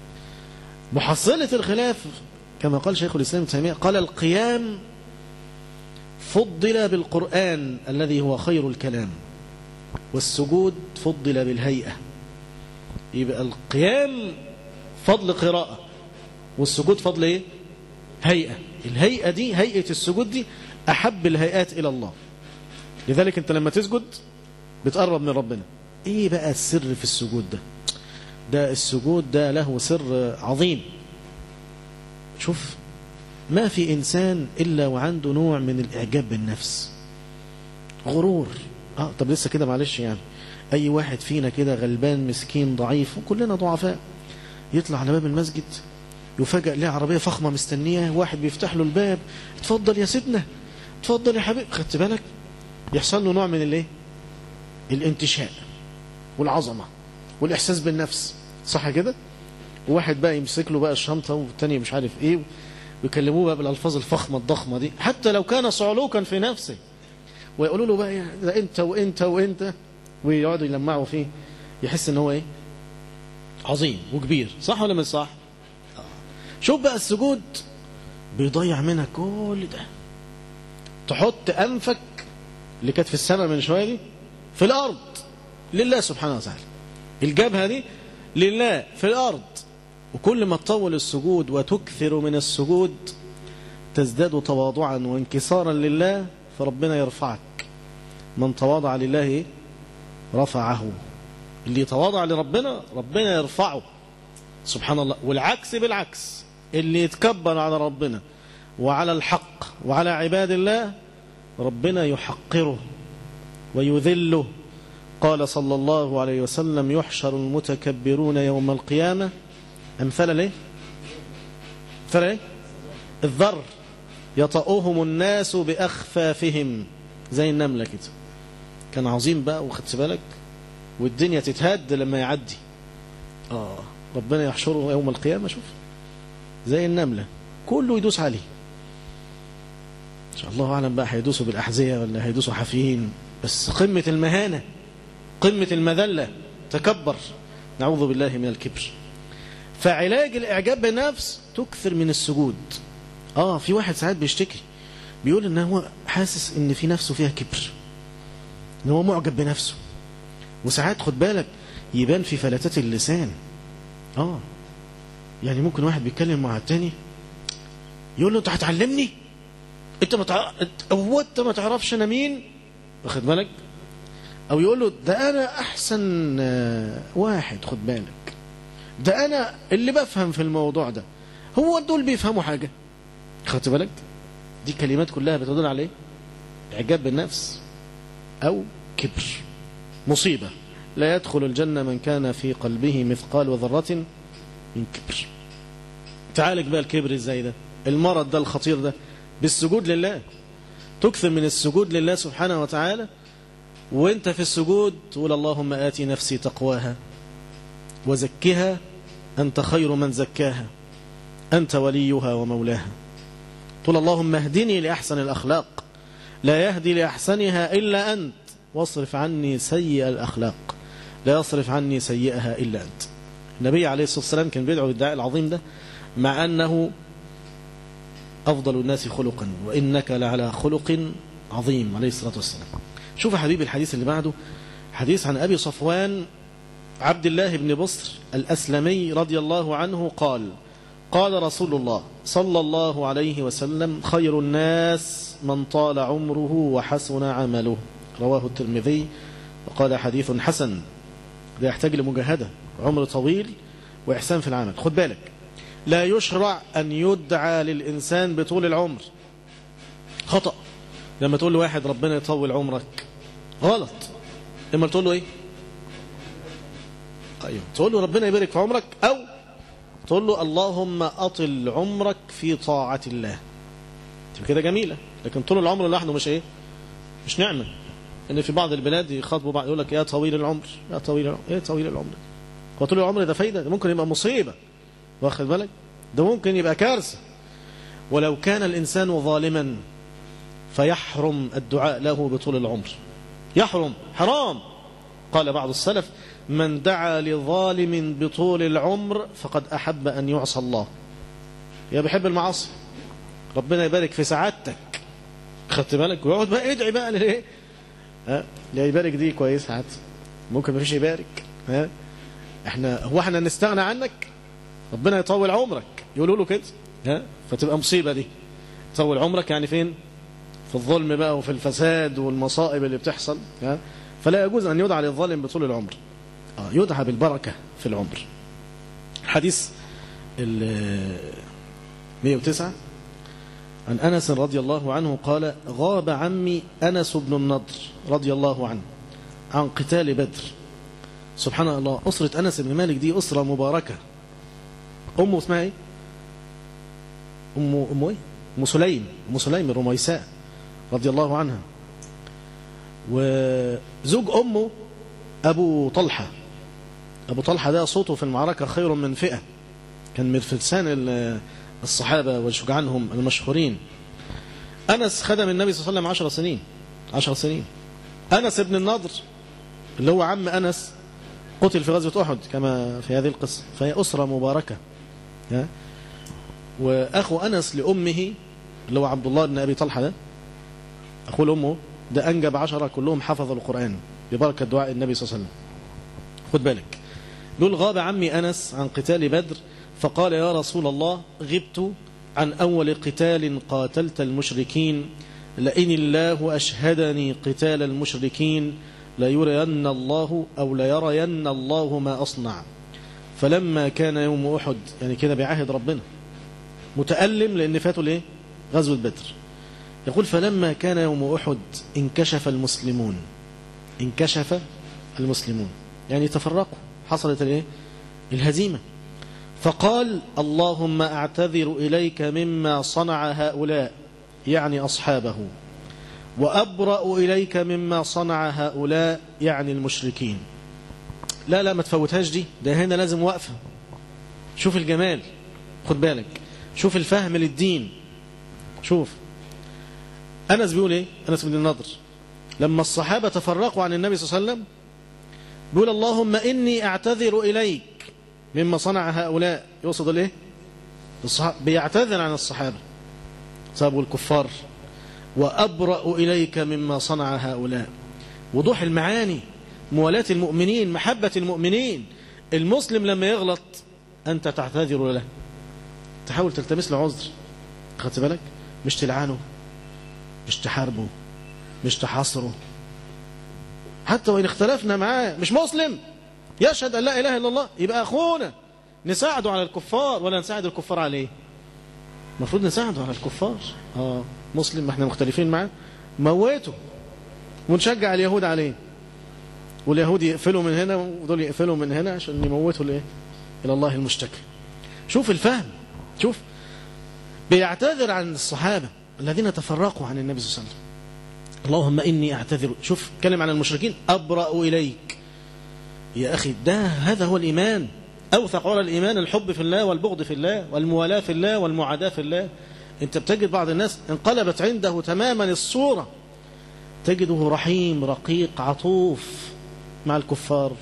محصلة الخلاف كما قال شيخ الإسلام ابن تيمية قال القيام فضل بالقرآن الذي هو خير الكلام والسجود فضل بالهيئة. يبقى القيام فضل قراءة والسجود فضل ايه؟ هيئة. الهيئة دي، هيئة السجود دي أحب الهيئات إلى الله، لذلك انت لما تسجد بتقرب من ربنا. ايه بقى السر في السجود ده؟ ده السجود ده له سر عظيم. شوف، ما في إنسان إلا وعنده نوع من الإعجاب بالنفس، غرور. آه طب لسه كده معلش، يعني أي واحد فينا كده غلبان مسكين ضعيف، وكلنا ضعفاء، يطلع على باب المسجد يفاجأ ليه عربية فخمة مستنية، واحد بيفتح له الباب، اتفضل يا سيدنا، اتفضل يا حبيبي، خدت بالك؟ يحصل له نوع من الايه؟ الانتشاء والعظمة والإحساس بالنفس، صح كده؟ وواحد بقى يمسك له بقى الشنطة، والتاني مش عارف ايه، ويكلموه بقى بالألفاظ الفخمة الضخمة دي، حتى لو كان صعلوكا في نفسه، ويقولوا له بقى ده انت وانت وانت، ويقعدوا يلمعوا فيه، يحس ان هو ايه؟ عظيم وكبير، صح ولا مش صح؟ شوف بقى السجود بيضيع منك كل ده. تحط أنفك اللي كانت في السماء من شوية دي في الأرض لله سبحانه وتعالى، الجبهة دي لله في الأرض. وكل ما تطول السجود وتكثر من السجود تزداد تواضعا وانكسارا لله، فربنا يرفعك. من تواضع لله رفعه، اللي يتواضع لربنا ربنا يرفعه، سبحان الله. والعكس بالعكس، اللي يتكبر على ربنا وعلى الحق وعلى عباد الله ربنا يحقره ويذله. قال صلى الله عليه وسلم: يحشر المتكبرون يوم القيامة أمثال ليه؟ أمثال ليه؟ الذر يطأهم الناس بأخفافهم، زي النملة كده. كان عظيم بقى، وخدت بالك، والدنيا تتهد لما يعدي. آه ربنا يحشره يوم القيامة، شوف، زي النملة، كله يدوس عليه. إن شاء الله أعلم بقى هيدوسوا بالأحذية ولا هيدوسوا حافيين، بس قمة المهانة، قمة المذلة، تكبر، نعوذ بالله من الكبر. فعلاج الإعجاب بالنفس تكثر من السجود. آه في واحد ساعات بيشتكي، بيقول إن هو حاسس إن في نفسه فيها كبر، إن هو معجب بنفسه، وساعات خد بالك يبان في فلتات اللسان. آه يعني ممكن واحد بيتكلم مع التاني يقول له: أنت هتعلمني؟ أنت ما تعرف، هو أنت ما تعرفش أنا مين؟ واخد بالك؟ أو يقول له: ده أنا أحسن واحد، خد بالك، ده أنا اللي بفهم في الموضوع ده، هو دول بيفهموا حاجة؟ خدت بالك؟ دي كلمات كلها بتدل عليه إعجاب بالنفس أو كبر، مصيبة. لا يدخل الجنة من كان في قلبه مثقال ذرة من كبر. تعالج بقى الكبر ازاي ده؟ المرض ده الخطير ده بالسجود لله. تكثر من السجود لله سبحانه وتعالى، وانت في السجود تقول: اللهم آتي نفسي تقواها وزكها أنت خير من زكاها أنت وليها ومولاها. تقول: اللهم اهدني لأحسن الأخلاق لا يهدي لأحسنها إلا أنت، واصرف عني سيئ الأخلاق لا يصرف عني سيئها إلا أنت. النبي عليه الصلاة والسلام كان بيدعو بالدعاء العظيم ده، مع أنه أفضل الناس خلقا وإنك لعلى خلق عظيم عليه الصلاة والسلام. شوف يا حبيبي الحديث اللي بعده، حديث عن أبي صفوان عبد الله بن بصر الأسلمي رضي الله عنه قال: قال رسول الله صلى الله عليه وسلم: خير الناس من طال عمره وحسن عمله. رواه الترمذي وقال: حديث حسن. ده يحتاج لمجاهدة، عمر طويل وإحسان في العمل. خد بالك، لا يشرع أن يدعى للإنسان بطول العمر، خطأ. لما تقول له واحد ربنا يطول عمرك، غلط. لما تقول له إيه؟ أيوه، تقول له ربنا يبارك في عمرك، أو تقول له اللهم أطل عمرك في طاعة الله. تبقى كده جميلة. لكن طول العمر لوحده مش إيه؟ مش نعمة. إن في بعض البلاد يخاطبوا بعض يقول لك: يا طويل العمر، يا طويل العمر. إيه طويل العمر؟ هو طول العمر ده فايدة؟ ده ممكن يبقى مصيبة، واخد بالك؟ ده ممكن يبقى كارثة. ولو كان الإنسان ظالما فيحرم الدعاء له بطول العمر، يحرم، حرام. قال بعض السلف: من دعا لظالم بطول العمر فقد أحب أن يعصى الله. يا بيحب المعاصي، ربنا يبارك في سعادتك، خدت بالك؟ ويقعد بقى ادعي بقى ليه؟ ها لا يبارك، دي كويس ساعات، ممكن ما فيش يبارك. ها احنا هو احنا نستغنى عنك؟ ربنا يطول عمرك، يقولوا له كده، ها فتبقى مصيبة دي. طول عمرك يعني فين؟ في الظلم بقى وفي الفساد والمصائب اللي بتحصل، فلا يجوز أن يدعى للظالم بطول العمر، يدعى بالبركة في العمر. حديث مئة وتسعة عن أنس رضي الله عنه قال: غاب عمي أنس بن النضر رضي الله عنه عن قتال بدر. سبحان الله، أسرة أنس بن مالك دي أسرة مباركة. أمه اسمها إيه؟ أمه أمه إيه؟ أم سليم، أم سليم الرميساء رضي الله عنها. وزوج أمه أبو طلحة. أبو طلحة ده صوته في المعركة خير من فئة، كان من فرسان الصحابة وشجعانهم المشهورين. أنس خدم النبي صلى الله عليه وسلم عشر سنين عشر سنين. أنس بن النضر اللي هو عم أنس قتل في غزوة أحد كما في هذه القصة، فهي أسرة مباركة. وأخو أنس لأمه اللي هو عبد الله بن أبي طلحة ده أخو لأمه ده أنجب عشرة كلهم حفظوا القرآن ببركة دعاء النبي صلى الله عليه وسلم. خد بالك، يقول: غاب عمي أنس عن قتال بدر فقال: يا رسول الله، غبت عن أول قتال قاتلت المشركين، لئن الله أشهدني قتال المشركين ليرين الله أو ليرين الله ما أصنع. فلما كان يوم أحد، يعني كده بعهد ربنا، متألم لأن فاتوا ليه؟ غزوة بدر. يقول: فلما كان يوم أحد انكشف المسلمون انكشف المسلمون يعني تفرقوا، حصلت الايه؟ الهزيمة. فقال: اللهم أعتذر إليك مما صنع هؤلاء، يعني أصحابه، وأبرأ إليك مما صنع هؤلاء، يعني المشركين. لا لا ما تفوتهاش دي، ده هنا لازم وقفة. شوف الجمال، خد بالك، شوف الفهم للدين. شوف أنس بيقول إيه؟ أنس بن النضر لما الصحابة تفرقوا عن النبي صلى الله عليه وسلم بيقول: اللهم إني أعتذر إليك مما صنع هؤلاء. يقصد الايه؟ الصحابة، بيعتذر عن الصحابة صابوا الكفار. وأبرأ إليك مما صنع هؤلاء. وضوح المعاني، موالاة المؤمنين، محبة المؤمنين. المسلم لما يغلط أنت تعتذر له، تحاول تلتمس له عذر، خدت بالك؟ مش تلعنه، مش تحاربه، مش تحاصره، حتى وإن اختلفنا معاه. مش مسلم يشهد أن لا إله إلا الله، يبقى أخونا، نساعده على الكفار ولا نساعد الكفار عليه؟ المفروض نساعده على الكفار. آه مسلم ما احنا مختلفين معاه، موته، ونشجع اليهود عليه، واليهود يقفلوا من هنا ودول يقفلوا من هنا عشان يموتوا الايه؟ إلى الله المشتكى. شوف الفهم، شوف بيعتذر عن الصحابة الذين تفرقوا عن النبي صلى الله عليه وسلم. اللهم إني أعتذر. شوف كلم عن المشركين: أبرأ إليك. يا أخي ده هذا هو الإيمان. أوثق على الإيمان الحب في الله والبغض في الله والموالاة في الله والمعاداة في الله. أنت بتجد بعض الناس انقلبت عنده تماما الصورة، تجده رحيم رقيق عطوف مع الكفار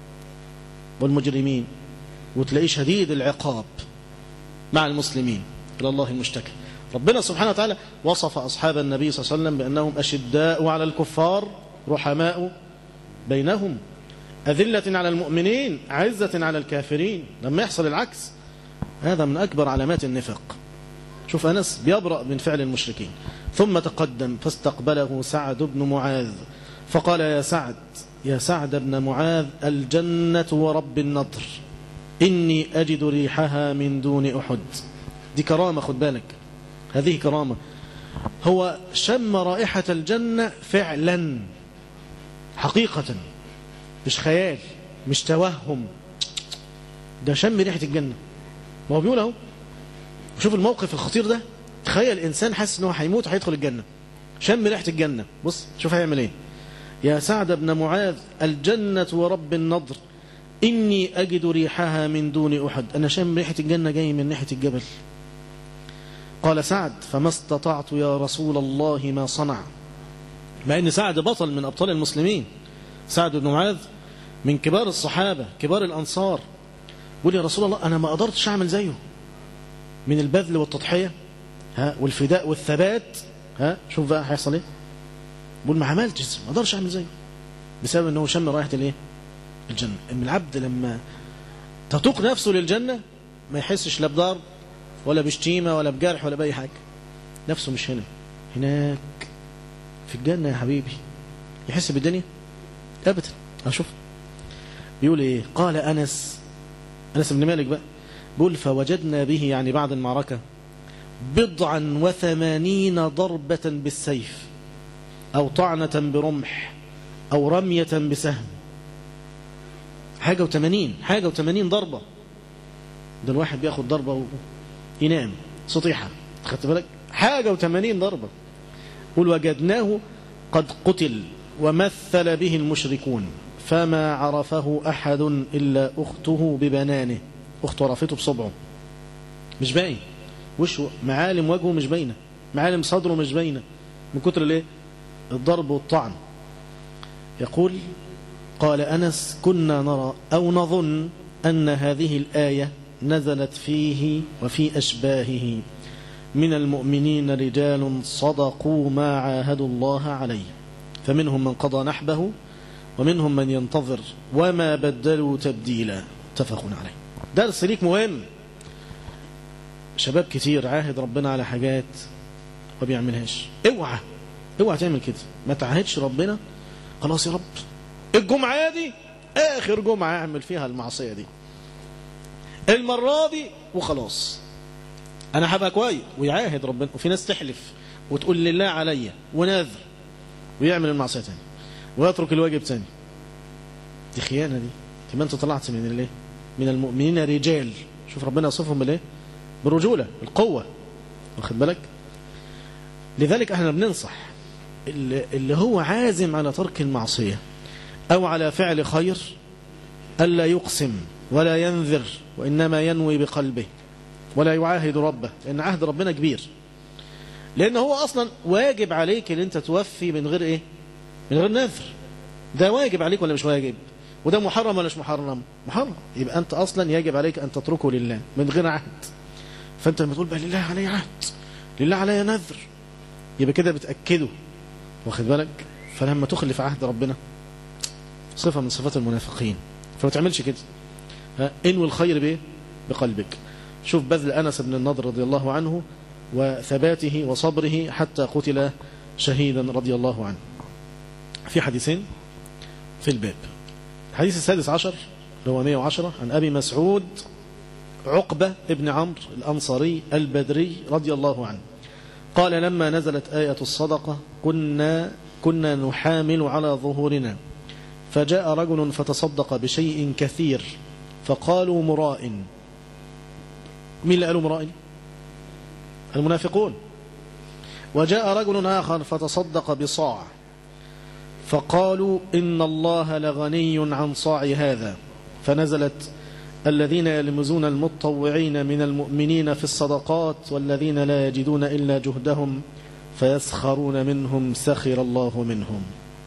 والمجرمين، وتلاقيه شديد العقاب مع المسلمين، إلى الله المشتكى. ربنا سبحانه وتعالى وصف أصحاب النبي صلى الله عليه وسلم بأنهم أشداء على الكفار رحماء بينهم، أذلة على المؤمنين عزة على الكافرين. لما يحصل العكس هذا من أكبر علامات النفاق. شوف أنس بيبرأ من فعل المشركين. ثم تقدم فاستقبله سعد بن معاذ فقال: يا سعد يا سعد بن معاذ، الجنة ورب النضر، إني أجد ريحها من دون أحد. دي كرامة، خد بالك، هذه كرامة. هو شم رائحة الجنة فعلا حقيقة، مش خيال، مش توهم، ده شم ريحة الجنة. ما هو بيقول اهو، شوف الموقف الخطير ده. تخيل إنسان حاسس إنه هيموت وهيدخل الجنة، شم ريحة الجنة، بص شوف هيعمل إيه. يا سعد بن معاذ، الجنة ورب النضر، إني أجد ريحها من دون أحد. أنا شم ريحة الجنة جاي من ناحية الجبل. قال سعد: فما استطعت يا رسول الله ما صنع. مع أن سعد بطل من أبطال المسلمين، سعد بن معاذ من كبار الصحابة كبار الأنصار. قول: يا رسول الله أنا ما قدرتش أعمل زيه من البذل والتضحية ها والفداء والثبات. ها شوف بقى هيحصل ايه. بقول ما عملتش، ما قدرش أعمل زيه بسبب أنه شم رائحة الايه؟ الجنة. أما العبد لما تتوق نفسه للجنة ما يحسش لا بضرب ولا بشتيمة ولا بجرح ولا بأي حاجة، نفسه مش هنا، هناك في الجنة يا حبيبي يحس بالدنيا أبدا. أشوف بيقول إيه؟ قال أنس أنس بن مالك بقى بيقول فوجدنا به يعني بعد المعركة بضعا وثمانين ضربة بالسيف أو طعنة برمح أو رمية بسهم. حاجة وثمانين حاجة وثمانين ضربة. ده الواحد بياخد ضربة وينام سطيحة. خدت بالك؟ حاجة وثمانين ضربة. قل وجدناه قد قتل ومثل به المشركون فما عرفه أحد إلا أخته ببنانه. أخته عرفته بصبعه مش باين وشه، معالم وجهه مش باينة، معالم صدره مش باينة من كتر الايه الضرب والطعن. يقول قال أنس كنا نرى أو نظن أن هذه الآية نزلت فيه وفي أشباهه من المؤمنين رجال صدقوا ما عاهدوا الله عليه فمنهم من قضى نحبه ومنهم من ينتظر وما بدلوا تبديلا. متفق عليه. درس ليك مهم. شباب كتير عاهد ربنا على حاجات ما بيعملهاش. اوعى اوعى تعمل كده. ما تعاهدش ربنا خلاص يا رب الجمعة دي آخر جمعة أعمل فيها المعصية دي، المرة دي وخلاص أنا هبقى كويس. ويعاهد ربنا. وفي ناس تحلف وتقول لله عليا ونذر ويعمل المعصية تاني ويترك الواجب تاني. دي خيانة دي. كمان انت طلعت من الايه من المؤمنين رجال. شوف ربنا يصفهم بالايه بالرجولة القوة. واخد بالك؟ لذلك احنا بننصح اللي, اللي هو عازم على ترك المعصية او على فعل خير ألا يقسم ولا ينذر وإنما ينوي بقلبه ولا يعاهد ربه، لأن عهد ربنا كبير. لأن هو أصلا واجب عليك ان انت توفي من غير ايه من غير نذر. ده واجب عليك ولا مش واجب؟ وده محرم ولا مش محرم؟ محرم. يبقى أنت أصلا يجب عليك أن تتركه لله من غير عهد. فأنت لما تقول بقى لله علي عهد لله علي نذر يبقى كده بتأكده. واخد بالك؟ فلما تخلف عهد ربنا صفة من صفات المنافقين. فما تعملش كده. انوي الخير بايه بقلبك. شوف بذل أنس بن النضر رضي الله عنه وثباته وصبره حتى قتل شهيدا رضي الله عنه. في حديثين في الباب. الحديث السادس عشر اللي هو مئة وعشرة عن أبي مسعود عقبة ابن عمرو الأنصاري البدري رضي الله عنه قال لما نزلت آية الصدقة كنا كنا نحامل على ظهورنا فجاء رجل فتصدق بشيء كثير فقالوا مرائن. مين اللي قالوا مرائن؟ المنافقون. وجاء رجل آخر فتصدق بصاع فقالوا إن الله لغني عن صاع هذا فنزلت الذين يلمزون المتطوعين من المؤمنين في الصدقات والذين لا يجدون إلا جهدهم فيسخرون منهم سخر الله منهم.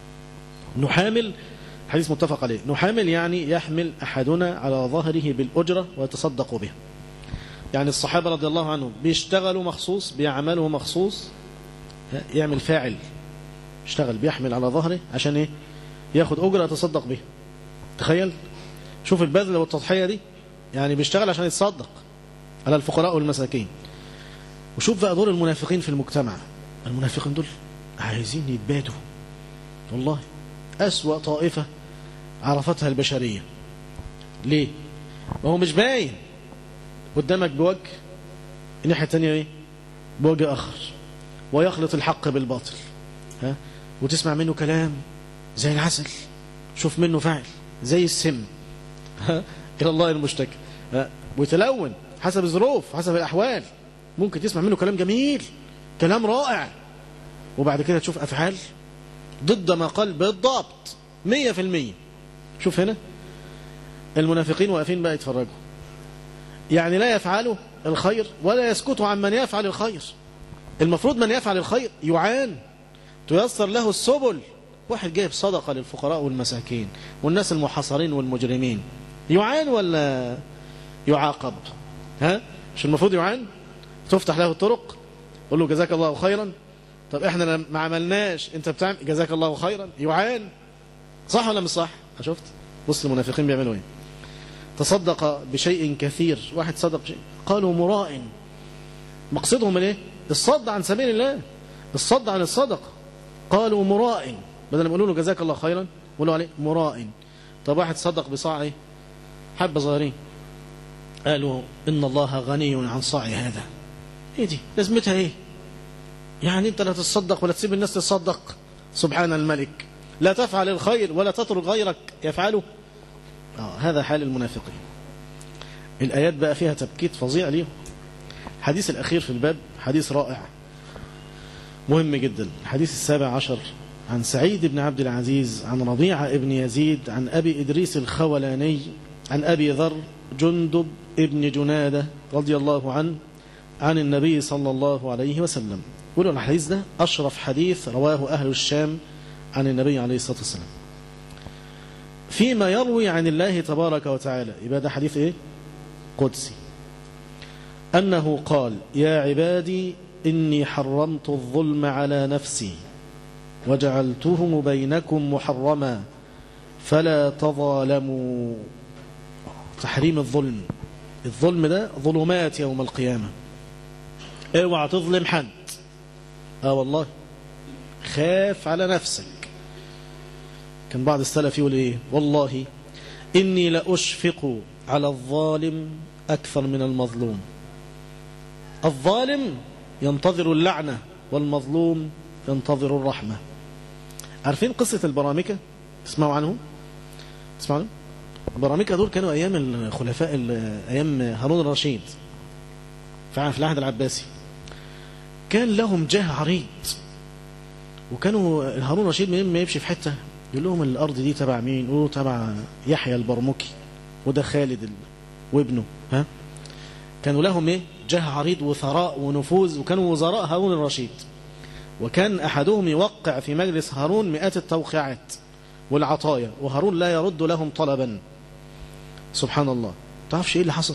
نحامل حديث متفق عليه. نحامل يعني يحمل أحدنا على ظهره بالأجرة ويتصدق به. يعني الصحابة رضي الله عنهم بيشتغلوا مخصوص بيعملوا مخصوص يعمل فاعل اشتغل بيحمل على ظهره عشان ايه ياخد أجرة يتصدق به. تخيل شوف البذل والتضحية دي. يعني بيشتغل عشان يتصدق على الفقراء والمساكين. وشوف بقى دور المنافقين في المجتمع. المنافقين دول عايزين يتبادوا والله. أسوأ طائفة عرفتها البشرية. ليه؟ وهو مش باين قدامك بوجه الناحية التانية ايه بوجه آخر ويخلط الحق بالباطل. ها؟ وتسمع منه كلام زي العسل شوف منه فعل زي السم. ها؟ إلى الله المشتكى. ويتلون حسب الظروف حسب الأحوال. ممكن تسمع منه كلام جميل كلام رائع وبعد كده تشوف أفعال ضد ما قال بالضبط مية في المية. شوف هنا المنافقين واقفين بقى يتفرجوا. يعني لا يفعلوا الخير ولا يسكتوا عن من يفعل الخير. المفروض من يفعل الخير يعان تيسر له السبل. واحد جايب صدقة للفقراء والمساكين والناس المحاصرين والمجرمين يعان ولا يعاقب؟ ها مش المفروض يعان؟ تفتح له الطرق قل له جزاك الله خيرا. طب احنا ما عملناش انت بتعمل جزاك الله خيرا يعان. صح ولا مش صح؟ شفت بص المنافقين بيعملوا ايه. تصدق بشيء كثير. واحد صدق بشيء قالوا مرائن. مقصدهم الايه الصد عن سبيل الله الصد عن الصدقة. قالوا مراء، بدل ما يقولوا له جزاك الله خيرا يقولوا عليه مراء. طب واحد صدق بصاع ايه؟ حبة صغيرين، قالوا إن الله غني عن صاع هذا. ايه دي لازمتها ايه؟ يعني انت لا تتصدق ولا تسيب الناس تتصدق؟ سبحان الملك، لا تفعل الخير ولا تترك غيرك يفعله. آه هذا حال المنافقين. الآيات بقى فيها تبكيت فظيع ليهم. الحديث الأخير في الباب حديث رائع مهم جدا، الحديث السابع عشر عن سعيد بن عبد العزيز عن ربيعة ابن يزيد عن أبي إدريس الخولاني عن أبي ذر جندب ابن جنادة رضي الله عنه عن النبي صلى الله عليه وسلم. يقولوا الحديث ده أشرف حديث رواه أهل الشام عن النبي عليه الصلاة والسلام فيما يروي عن الله تبارك وتعالى. يبقى ده حديث إيه؟ قدسي. أنه قال يا عبادي إني حرمت الظلم على نفسي وجعلته بينكم محرما فلا تظالموا. تحريم الظلم، الظلم ده ظلمات يوم القيامة. اوعى تظلم حد. اه والله خاف على نفسك. كان بعض السلف يقول ايه؟ والله إني لأشفق على الظالم أكثر من المظلوم. الظالم ينتظر اللعنة والمظلوم ينتظر الرحمة. عارفين قصة البرامكة؟ تسمعوا عنهم؟ تسمعوا عنهم؟ البرامكة دول كانوا أيام الخلفاء، أيام هارون الرشيد فعلا في العهد العباسي. كان لهم جاه عريض، وكانوا هارون الرشيد من ما يمشي في حتة يقول لهم الأرض دي تبع مين؟ يقولوا تبع يحيى البرمكي وده خالد وابنه. ها كانوا لهم ايه؟ جاه عريض وثراء ونفوذ، وكانوا وزراء هارون الرشيد. وكان أحدهم يوقع في مجلس هارون مئات التوقيعات والعطايا، وهارون لا يرد لهم طلبا. سبحان الله. تعرفش ايه اللي حصل؟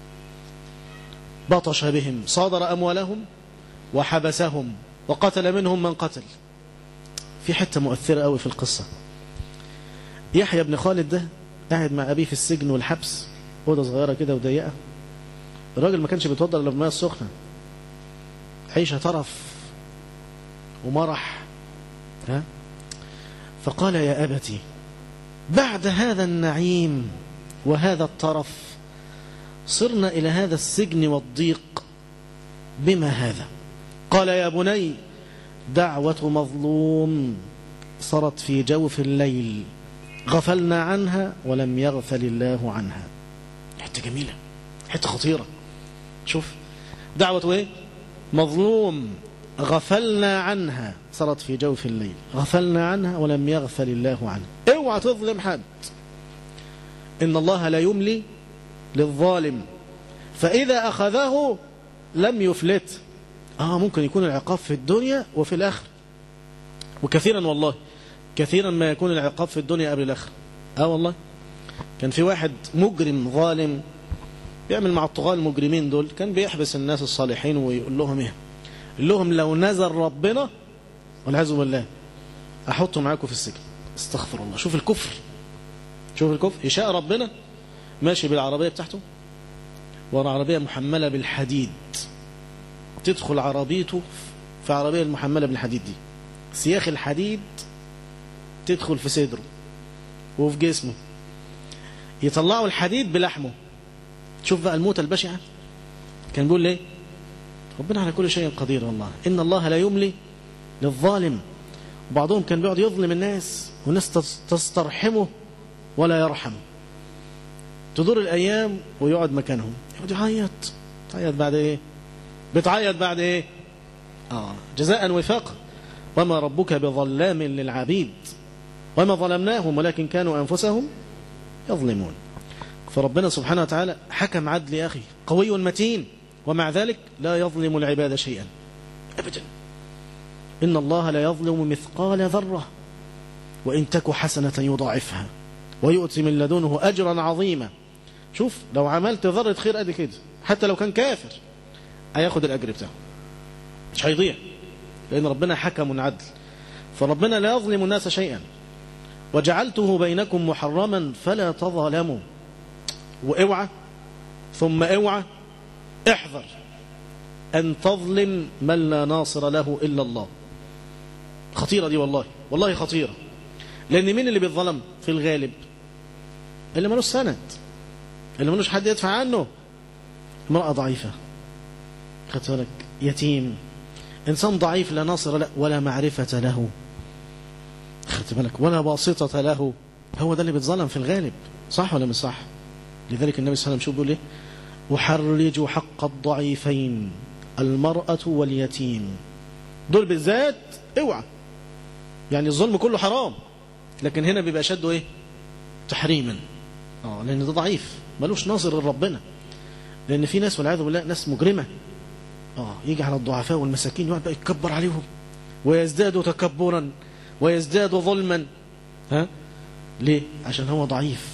بطش بهم، صادر أموالهم وحبسهم وقتل منهم من قتل. في حتة مؤثرة قوي في القصة. يحيى بن خالد ده قاعد مع أبيه في السجن والحبس، أوضة صغيرة كده وضيقة. الراجل ما كانش بيتوضى الا بالماء السخنة، عيشة طرف ومرح. ها فقال يا أبتي بعد هذا النعيم وهذا الطرف صرنا إلى هذا السجن والضيق، بما هذا؟ قال يا بني دعوة مظلوم صارت في جوف الليل غفلنا عنها ولم يغفل الله عنها. حتة جميلة، حتة خطيرة. شوف دعوة ايه؟ مظلوم غفلنا عنها صارت في جوف الليل غفلنا عنها ولم يغفل الله عنها. اوعى تظلم حد. إن الله لا يملي للظالم فإذا أخذه لم يفلت. آه ممكن يكون العقاب في الدنيا وفي الآخرة، وكثيرا والله كثيرا ما يكون العقاب في الدنيا قبل الآخرة. آه والله كان في واحد مجرم ظالم بيعمل مع الطغاة المجرمين دول، كان بيحبس الناس الصالحين ويقول لهم ايه؟ يقول لهم لو نزل ربنا والعياذ بالله احطه معاكم في السجن. استغفر الله. شوف الكفر، شوف الكفر. يشاء ربنا ماشي بالعربية بتاعته ورا عربية محملة بالحديد، تدخل عربيته في عربية المحملة بالحديد دي، سياخ الحديد تدخل في صدره وفي جسمه، يطلعوا الحديد بلحمه. شوف بقى الموتة البشعة. كان بيقول ليه؟ ربنا على كل شيء قدير. والله إن الله لا يملي للظالم. وبعضهم كان بيقعد يظلم الناس والناس تسترحمه ولا يرحم. تدور الأيام ويقعد مكانهم يقعد يعيط. تعيط بعد إيه؟ بتعيط بعد إيه؟ آه جزاء وفاقا. وما ربك بظلام للعبيد وما ظلمناهم ولكن كانوا أنفسهم يظلمون. فربنا سبحانه وتعالى حكم عدل يا أخي، قوي متين، ومع ذلك لا يظلم العباد شيئا أبدا. إن الله لا يظلم مثقال ذرة وإن تك حسنة يضاعفها ويؤتي من لدنه أجرا عظيما. شوف لو عملت ذرة خير قد كده حتى لو كان كافر هياخد الأجر بتاعه، مش هيضيع، لأن ربنا حكم عدل. فربنا لا يظلم الناس شيئا. وجعلته بينكم محرما فلا تظالموا. واوعى ثم اوعى احذر أن تظلم من لا ناصر له إلا الله. خطيرة دي والله، والله خطيرة. لأن مين اللي بيتظلم في الغالب؟ اللي ملوش سند، اللي ملوش حد يدفع عنه. امرأة ضعيفة، خدت بالك، يتيم، إنسان ضعيف لا ناصر له ولا معرفة له، خدت بالك، ولا واسطة له، هو ده اللي بيتظلم في الغالب. صح ولا مش صح؟ لذلك النبي صلى الله عليه وسلم شو بيقول ايه؟ أحرج حق الضعيفين المرأة واليتيم. دول بالذات اوعى، يعني الظلم كله حرام، لكن هنا بيبقى شده ايه؟ تحريما. اه لان ده ضعيف ملوش ناصر لربنا. لان في ناس والعياذ بالله ناس مجرمه، اه يجي على الضعفاء والمساكين يقعد بقى يتكبر عليهم، ويزداد تكبرا ويزداد ظلما. ها ليه؟ عشان هو ضعيف.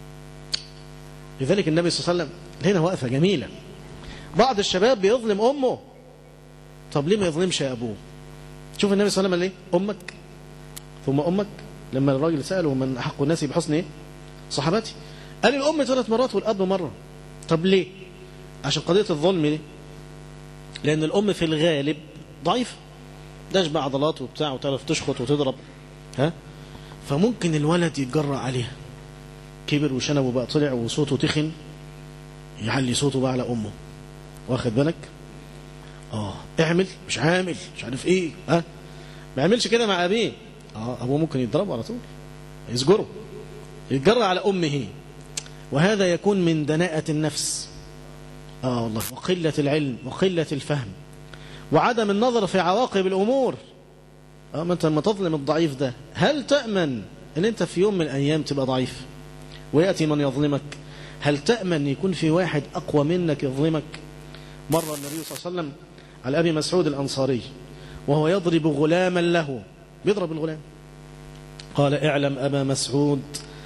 لذلك النبي صلى الله عليه وسلم هنا وقفه جميله. بعض الشباب بيظلم امه، طب ليه ما يظلمش يا ابوه؟ شوف النبي صلى الله عليه وسلم ليه؟ امك ثم امك. لما الراجل ساله من احق الناس بحسن ايه؟ صحابتي. قال الام ثلاث مرات والاب مره. طب ليه؟ عشان قضيه الظلم دي. لان الام في الغالب ضعيفه، تشبع عضلات وبتاع وتعرف تشخط وتضرب، ها، فممكن الولد يتجرأ عليها، كبر وشنبه بقى طلع وصوته تخن، يعلي صوته بقى على امه، واخد بالك؟ اه اعمل، مش عامل، مش عارف ايه، ها، ما يعملش كده مع ابيه. اه ابوه ممكن يضربه على طول، يسجره، يتجرأ على امه. وهذا يكون من دناءة النفس، اه والله، وقلة العلم وقلة الفهم وعدم النظر في عواقب الامور. اه ما انت لما تظلم الضعيف ده، هل تأمن ان انت في يوم من الايام تبقى ضعيف ويأتي من يظلمك؟ هل تأمن يكون في واحد اقوى منك يظلمك؟ مر النبي صلى الله عليه وسلم على ابي مسعود الانصاري وهو يضرب غلاما له، بيضرب الغلام، قال اعلم ابا مسعود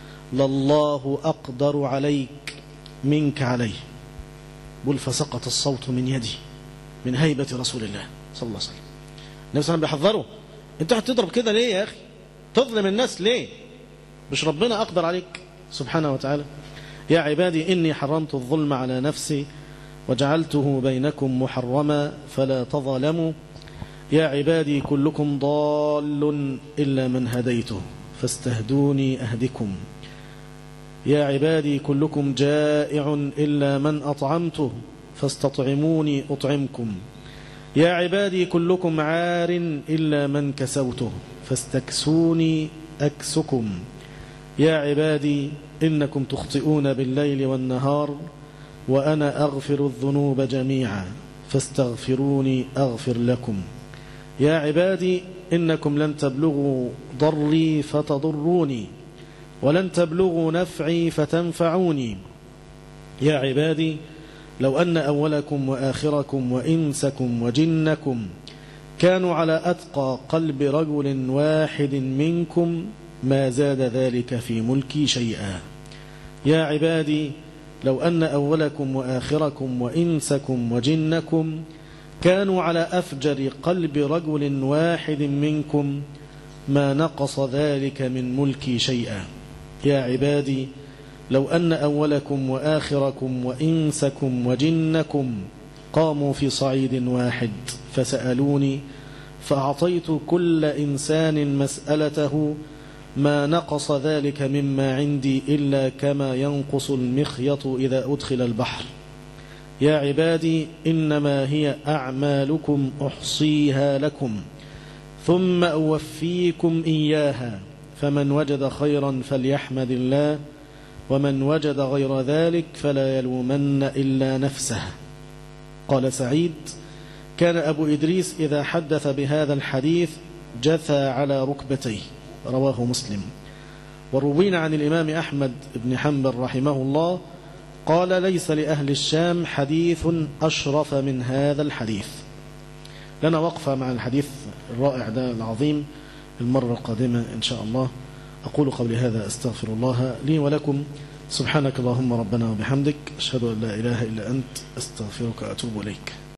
لله اقدر عليك منك عليه. بل فسقط الصوت من يدي من هيبة رسول الله صلى الله عليه وسلم. النبي صلى الله عليه وسلم بيحذره، انت هتضرب كده ليه يا اخي؟ تظلم الناس ليه؟ مش ربنا اقدر عليك سبحانه وتعالى؟ يا عبادي اني حرمت الظلم على نفسي وجعلته بينكم محرما فلا تظلموا. يا عبادي كلكم ضال إلا من هديته فاستهدوني أهدكم. يا عبادي كلكم جائع إلا من أطعمته فاستطعموني أطعمكم. يا عبادي كلكم عار إلا من كسوته فاستكسوني أكسكم. يا عبادي إنكم تخطئون بالليل والنهار وأنا أغفر الذنوب جميعا فاستغفروني أغفر لكم. يا عبادي إنكم لن تبلغوا ضري فتضروني ولن تبلغوا نفعي فتنفعوني. يا عبادي لو أن أولكم وآخركم وإنسكم وجنكم كانوا على أتقى قلب رجل واحد منكم ما زاد ذلك في ملكي شيئا. يا عبادي لو أن أولكم وآخركم وإنسكم وجنكم كانوا على أفجر قلب رجل واحد منكم ما نقص ذلك من ملكي شيئا. يا عبادي لو أن أولكم وآخركم وإنسكم وجنكم قاموا في صعيد واحد فسألوني فأعطيت كل إنسان مسألته ما نقص ذلك مما عندي إلا كما ينقص المخيط إذا أدخل البحر. يا عبادي إنما هي أعمالكم أحصيها لكم ثم أوفيكم إياها فمن وجد خيرا فليحمد الله ومن وجد غير ذلك فلا يلومن إلا نفسه. قال سعيد كان أبو إدريس إذا حدث بهذا الحديث جثى على ركبتيه، رواه مسلم. وروينا عن الإمام أحمد بن حنبل رحمه الله قال ليس لأهل الشام حديث أشرف من هذا الحديث. لنا وقفة مع الحديث الرائع ده العظيم المرة القادمة إن شاء الله. أقول قولي هذا أستغفر الله لي ولكم. سبحانك اللهم ربنا وبحمدك أشهد أن لا إله إلا أنت أستغفرك وأتوب إليك.